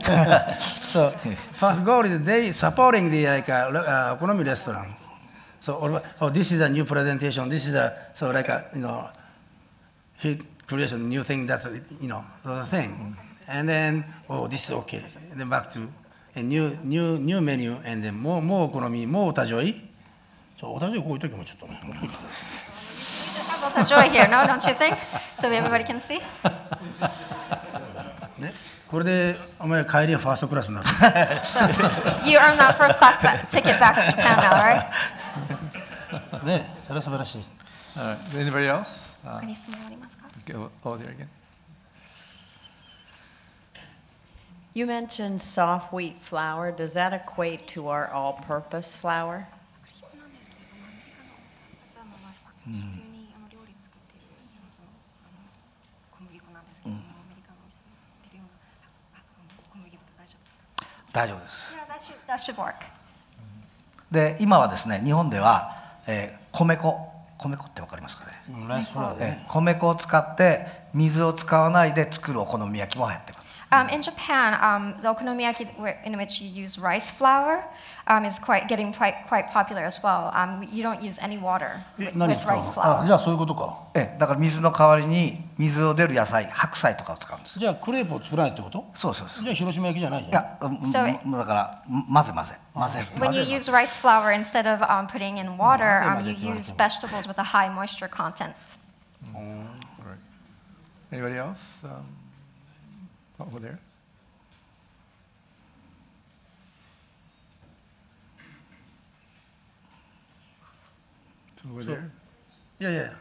So first goal is they supporting the economy restaurant. So this is a new presentation. This is hit creation, new thing. That's the thing. And then this is okay. And then back to a new menu, and then more economy, more otajoi. So otajoi こういう時もちょっとね。 Otajoi here, no, don't you think? So everybody can see. ね、これでお前帰りはファーストクラスになる。 So you earn that first class ticket back to Japan now, right? ね、それは素晴らしい。 Anybody else? 他に質問ありますか? Go over there again. You mentioned soft wheat flour. Does that equate to our all-purpose flour? Mm. 大丈夫です。 That should work. で今はですね、日本では、米粉ってわかりますかね。米粉を使って水を使わないで作るお好み焼きも流行ってます。 In Japan, the okonomiyaki in which you use rice flour is getting quite popular as well. You don't use any water with rice flour. じゃあそういうことか。 だから水の代わりに水を出る野菜、白菜とかを使うんです。 じゃあクレープを作らないってこと？ そうそうそう。 じゃあ広島焼きじゃないじゃん。 いや、だから混ぜる。 When you use rice flour instead of putting in water, you use vegetables with a high moisture content. Anybody else? Over there. Over there. Yeah.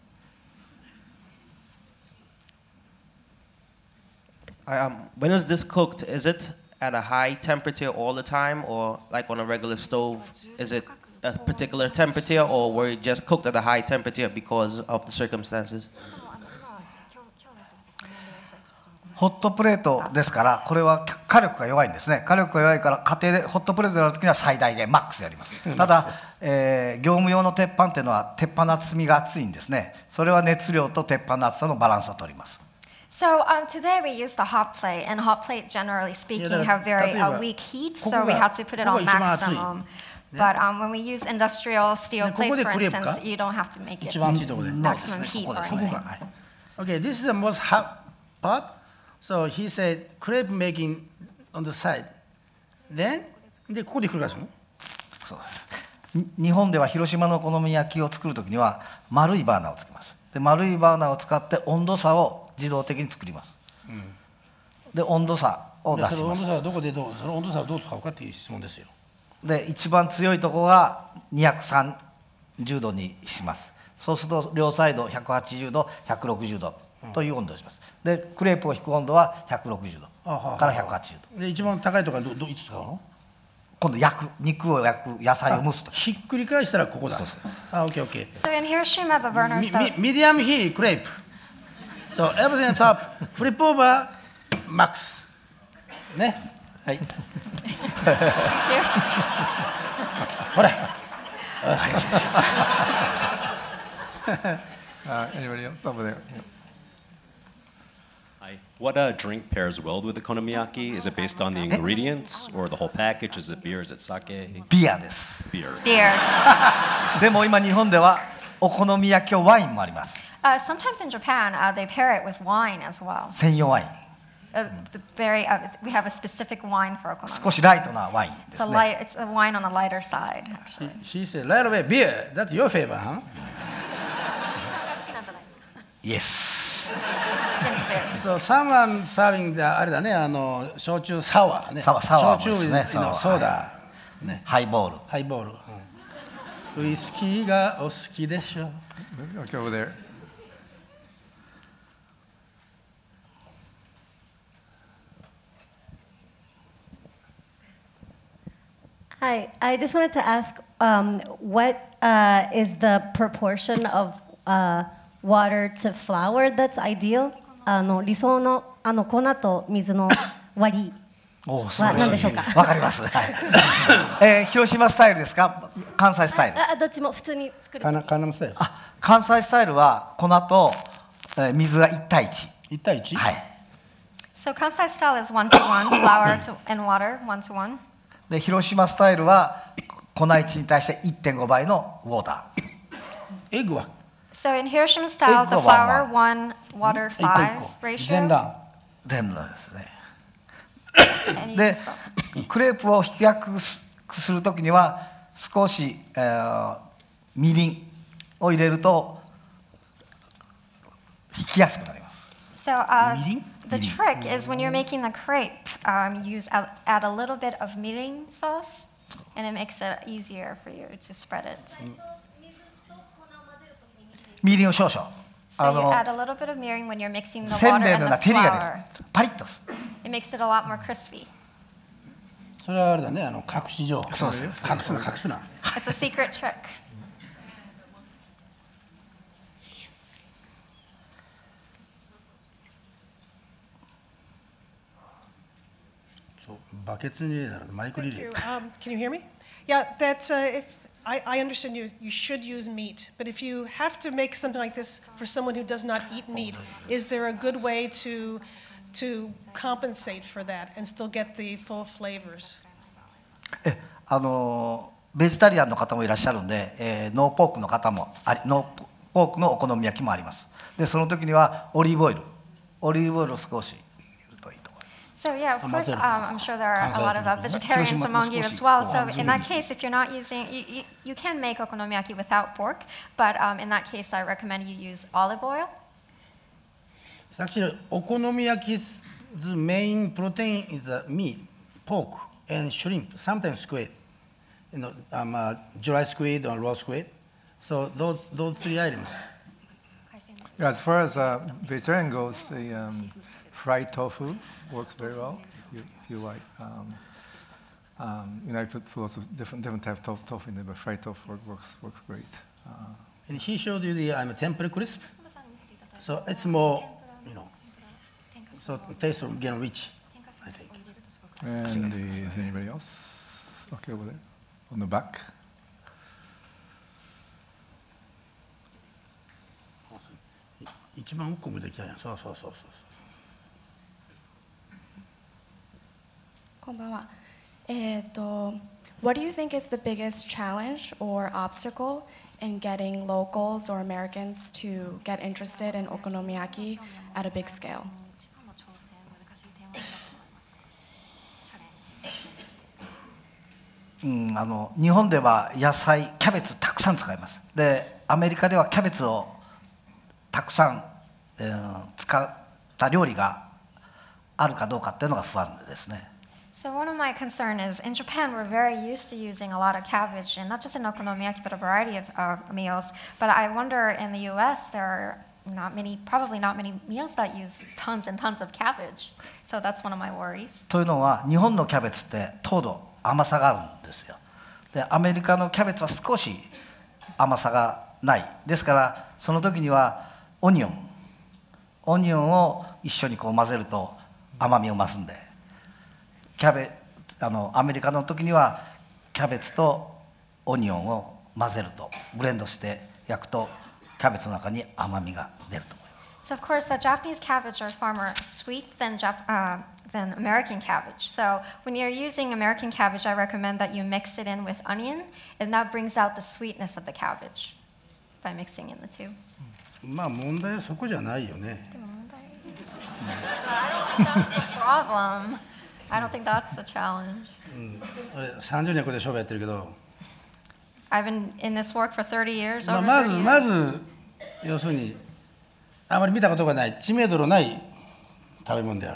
When is this cooked? Is it at a high temperature all the time, or like on a regular stove? Is it a particular temperature, or were it just cooked at a high temperature because of the circumstances? ホットプレートですから、これは火力が弱いんですね。火力が弱いから家庭でホットプレートやるときには最大限マックスやります。ただ、業務用の鉄板っていうのは鉄板の厚みが厚いんですね。それは熱量と鉄板の厚さのバランスを取ります。 So today we use the hot plate, and hot plate, generally speaking, have very weak heat, so we have to put it on maximum. But when we use industrial steel plates, for instance, you don't have to make it maximum heat or anything. Okay, this is the most hot part. So he said crepe making on the side. Then, でここで繰り返すの？ そうです。日本では広島のお好み焼きを作るときには丸いバーナーをつけます。で丸いバーナーを使って温度差を自動的に作ります。で温度差を出します。 その温度差はどこでその温度差をどう使うかっていう質問ですよ。 で一番強いところが230度にします。そうすると両サイド180度、160度という温度をします。でクレープを引く温度は160度から180度。 で一番高いところはいつ使うの？ 今度肉を焼く、野菜を蒸すと。 ひっくり返したらここだ。あ、OK。 So in Hiroshima, the burners that medium heat crepe. So everything on top, flip over, max. ね。はい。ほら。 Anybody else over there? Hi. What drink pairs well with okonomiyaki? Is it based on the ingredients or the whole package? Is it beer? Is it sake? ビアです。 beer. でも今日本ではお好み焼きワインもあります。 Sometimes in Japan, they pair it with wine as well. 専用ワイン。 We have a specific wine for okonomiyaki. 少しライトなワインですね。 It's a wine on the lighter side, actually. He said right away beer. That's your favorite, huh? Yes. So someone serving the あれだね、焼酎サワーね。 サワーですね。ソーダ、ね。 ハイボール。 ハイボール。ウイスキーがお好きでしょ。 Okay, over there. Hi, I just wanted to ask, what is the proportion of water to flour that's ideal? 理想の粉と水の割りは何でしょうか？ わかります。広島スタイルですか？関西スタイル？ どっちも普通に作る。 関西スタイル。 関西スタイルは粉と水が1対1。 1対1？ はい。 So Kansai style is 1 to 1, flour and water 1 to 1. で広島スタイルは粉1に対して 1.5 倍のウォーター。 エッグは ？So in Hiroshima style, the flour 1, water 5 ratio. 全卵ですね。でクレープを引き焼くするときには少しみりんを入れると引きやすくなります。 So the trick is when you're making the crepe, you add a little bit of mirin sauce, and it makes it easier for you to spread it. みりんを少々。 So you add a little bit of mirin when you're mixing the せん water べい and のよう the な照りが出 flour. る。パリッとする。 It makes it a lot more crispy. それはあれだね、隠し状。 そうです。 隠すな、隠すな。 It's a secret trick. そう、バケツに入れたらマイクリレー。 Can you hear me? Yeah, that if I understand you should use meat, but if you have to make something like this for someone who does not eat meat, is there a good way to compensate for that and still get the full flavors? ベジタリアンの方もいらっしゃるんで、ノーポークの方もノーポークのお好み焼きもあります。でその時にはオリーブオイルを少し入れるといいと思います。 So yeah, of course, I'm sure there are a lot of vegetarians among you as well. So in that case, if you're not using, you can make okonomiyaki without pork, but in that case, I recommend you use olive oil. Actually, okonomiyaki's main protein is meat, pork, and shrimp. Sometimes squid, dry squid or raw squid. So those three items. Yeah, as far as vegetarian goes, the fried tofu works very well. If you like, I put lots of different types of tofu in there, but fried tofu works great. And he showed you the temple crisp. So it's more, so the taste will get rich, I think. And is anybody else? Okay, over there, on the back. 一番奥もできたやん。そう。 こんばんは。What do you think is the biggest challenge or obstacle in getting locals or Americans to get interested in okonomiyaki at a big scale? 日本では野菜、キャベツたくさん使います。で、アメリカではキャベツをたくさん、使った料理があるかどうかっていうのが不安ですね。 So one of my concerns is in Japan we're very used to using a lot of cabbage, and not just in okonomiyaki but a variety of meals. But I wonder in the U.S. there are probably not many meals that use tons and tons of cabbage. So that's one of my worries. というのは日本のキャベツって糖度甘さがあるんですよ。でアメリカのキャベツは少し甘さがない。ですからその時にはオニオンを一緒にこう混ぜると甘みを増すんで、アメリカの時にはキャベツとオニオンを混ぜるとブレンドして焼くとキャベツの中に甘みが出ると思います。 So of course, Japanese cabbage are far more sweet than American cabbage. So when you're using American cabbage, I recommend that you mix it in with onion, and that brings out the sweetness of the cabbage by mixing in the two. まあ問題はそこじゃないよね。 I don't think that's the problem. I don't think that's the challenge. 俺30年ここで商売やってるけど。 I've been in this work for 30 years. Over 30 years. まず要するにあまり見たことがない知名度のない食べ物である。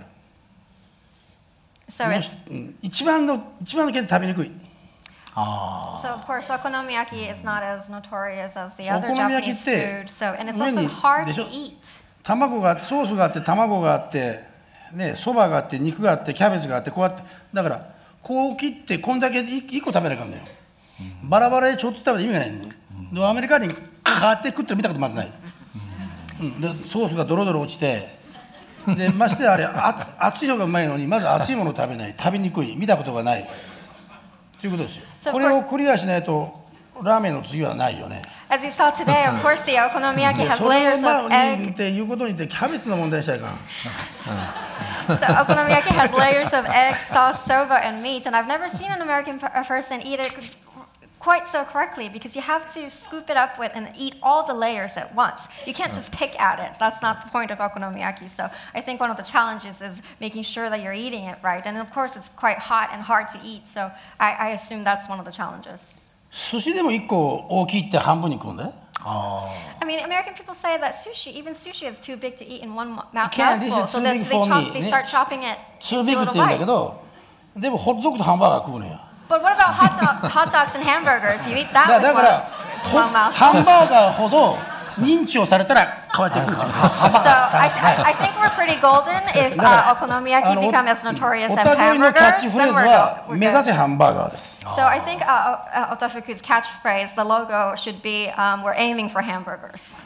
So it's 一番のけど食べにくい。 So of course, okonomiyaki is not as notorious as the other Japanese food. So and it's also hard to eat. 卵がソースがあって卵があってね、そばがあって肉があってキャベツがあってこうやってだからこう切ってこんだけ1個食べなきゃいけないんだよ。バラバラでちょっと食べて意味がないんだよ。でアメリカに買って食ってる見たことまずない。でソースがドロドロ落ちてでましてあれ熱い方がうまいのにまず熱いものを食べない食べにくい見たことがないということですよ。これをクリアしないとラーメンの次はないよね。 As you saw today, of course, the okonomiyaki has layers of egg. っていうことによってキャベツの問題したいかな。 So okonomiyaki has layers of egg, sauce, soba, and meat, and I've never seen an American person eat it quite so correctly because you have to scoop it up with and eat all the layers at once. You can't just pick at it. That's not the point of okonomiyaki. So I think one of the challenges is making sure that you're eating it right. And of course, it's quite hot and hard to eat. So I assume that's one of the challenges. 寿司でも1個大きいって半分に食うんだよ。 I mean, American people say that even sushi is too big to eat in one mouthful. So they start chopping it into little bites. でもホットドッグとハンバーガー食うのよ。 But what about hot dogs and hamburgers? You eat that with one mouthful. ハンバーガーほど認知をされたら変わってくる。 So I think we're pretty golden if okonomiyaki become as notorious as お互いのキャッチ hamburgers. フレー Then ズ we're は good. 目指せハンバーガーです。 So I think Otafuku's catchphrase, the logo, should be we're aiming for hamburgers.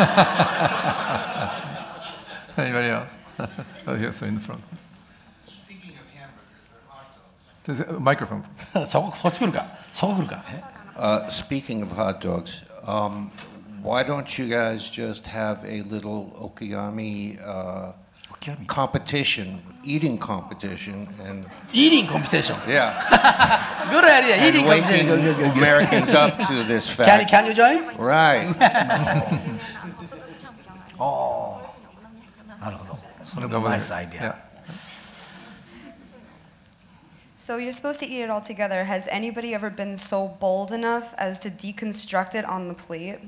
Anybody else? Oh, yes, in the front. Microphone. そっち来るか。そこ来るか。 Speaking of hot dogs, why don't you guys just have a little okigami competition, eating competition, and eating competition? Yeah. Good idea. And Eating waking competition. Americans up to this fact. Can you join? Right. なるほど。それもナイスアイデア。 So you're supposed to eat it all together. Has anybody ever been so bold enough as to deconstruct it on the plate?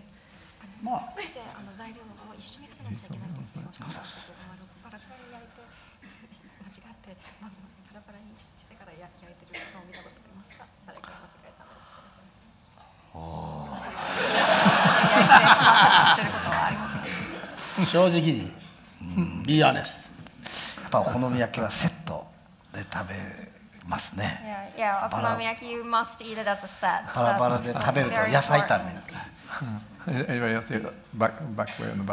Be honest. やっぱお好み焼きはセットで食べますね。 Yeah, okonomiyaki, you must eat it as a set. バラバラで食べると野菜炒めです。 Anybody else here? Back way on the back.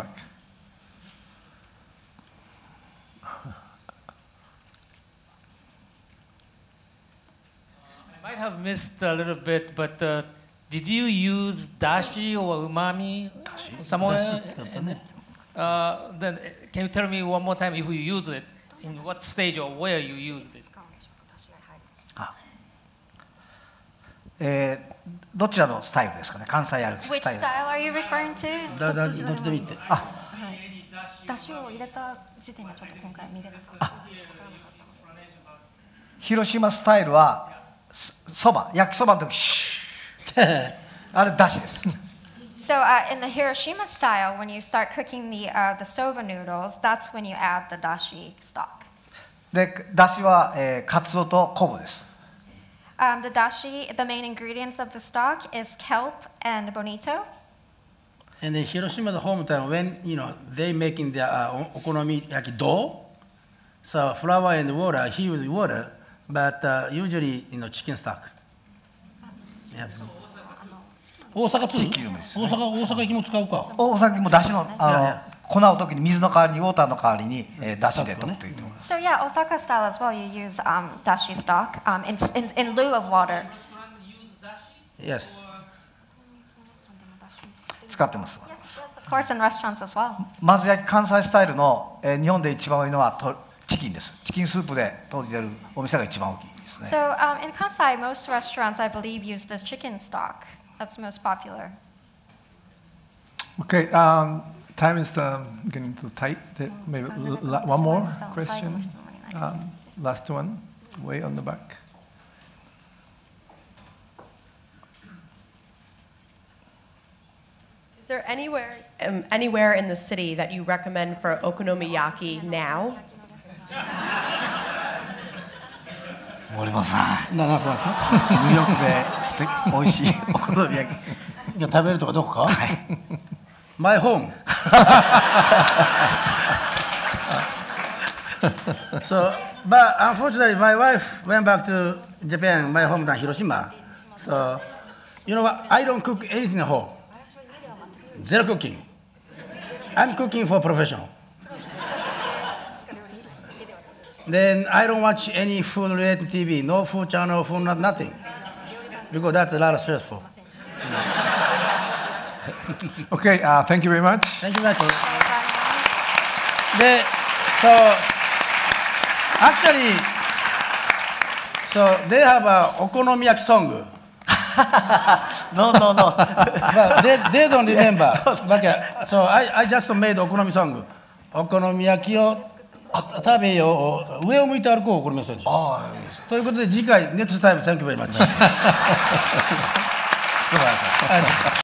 I might have missed a little bit, but did you use dashi or umami somewhere? Then can you tell me one more time if you use it, in what stage or where you used it? どちらのスタイルですかね。関西あるス Which タイル。 style are you referring to? どっちでもいいって。 だしを入れた時点がちょっと今回見れなかった。 広島スタイルはそば、焼きそばの時シューあれだしです。 So in the Hiroshima style, when you start cooking the soba noodles, that's when you add the dashi stock. で、だしはカツオと昆布です。 The dashi, the main ingredients of the stock is kelp and bonito. And in Hiroshima, the hometown, when they making the okonomiyaki dough, so flour and water, he use water, but usually chicken stock. Yeah. 大阪行きも使うか。 大阪行きもだしの粉を時に水の代わりにウォーターの代わりにだしで取っている。 So yeah, Osaka style as well. You use dashi stock in lieu of water. Yes. 使ってます。 Of course, in restaurants as well. まず焼き関西スタイルの日本で一番多いのはチキンです。チキンスープで当時出るお店が一番大きいですね。 So in Kansai, most restaurants, I believe, use the chicken stock. That's most popular. Okay, time is getting too tight. Maybe one more question. Last one, way on the back. Is there anywhere in the city that you recommend for okonomiyaki now? 森本さん。ニューヨークで美味しいお好み焼き。 食べるとかどこか？はい。My home. So, but unfortunately, my wife went back to Japan, my hometown, Hiroshima. So, you know what? I don't cook anything at home. Zero cooking. I'm cooking for professional. Then I don't watch any food-related TV, no food channel, food, nothing, because that's a lot of stressful. Okay, thank you very much. Thank you very much. So actually, so they have a okonomiyaki song. No. But they don't remember. So I just made okonomi song. Okonomiyaki を食べよう。上を向いて歩こう。このメッセージ。ということで次回ネクストタイム Thank you very much.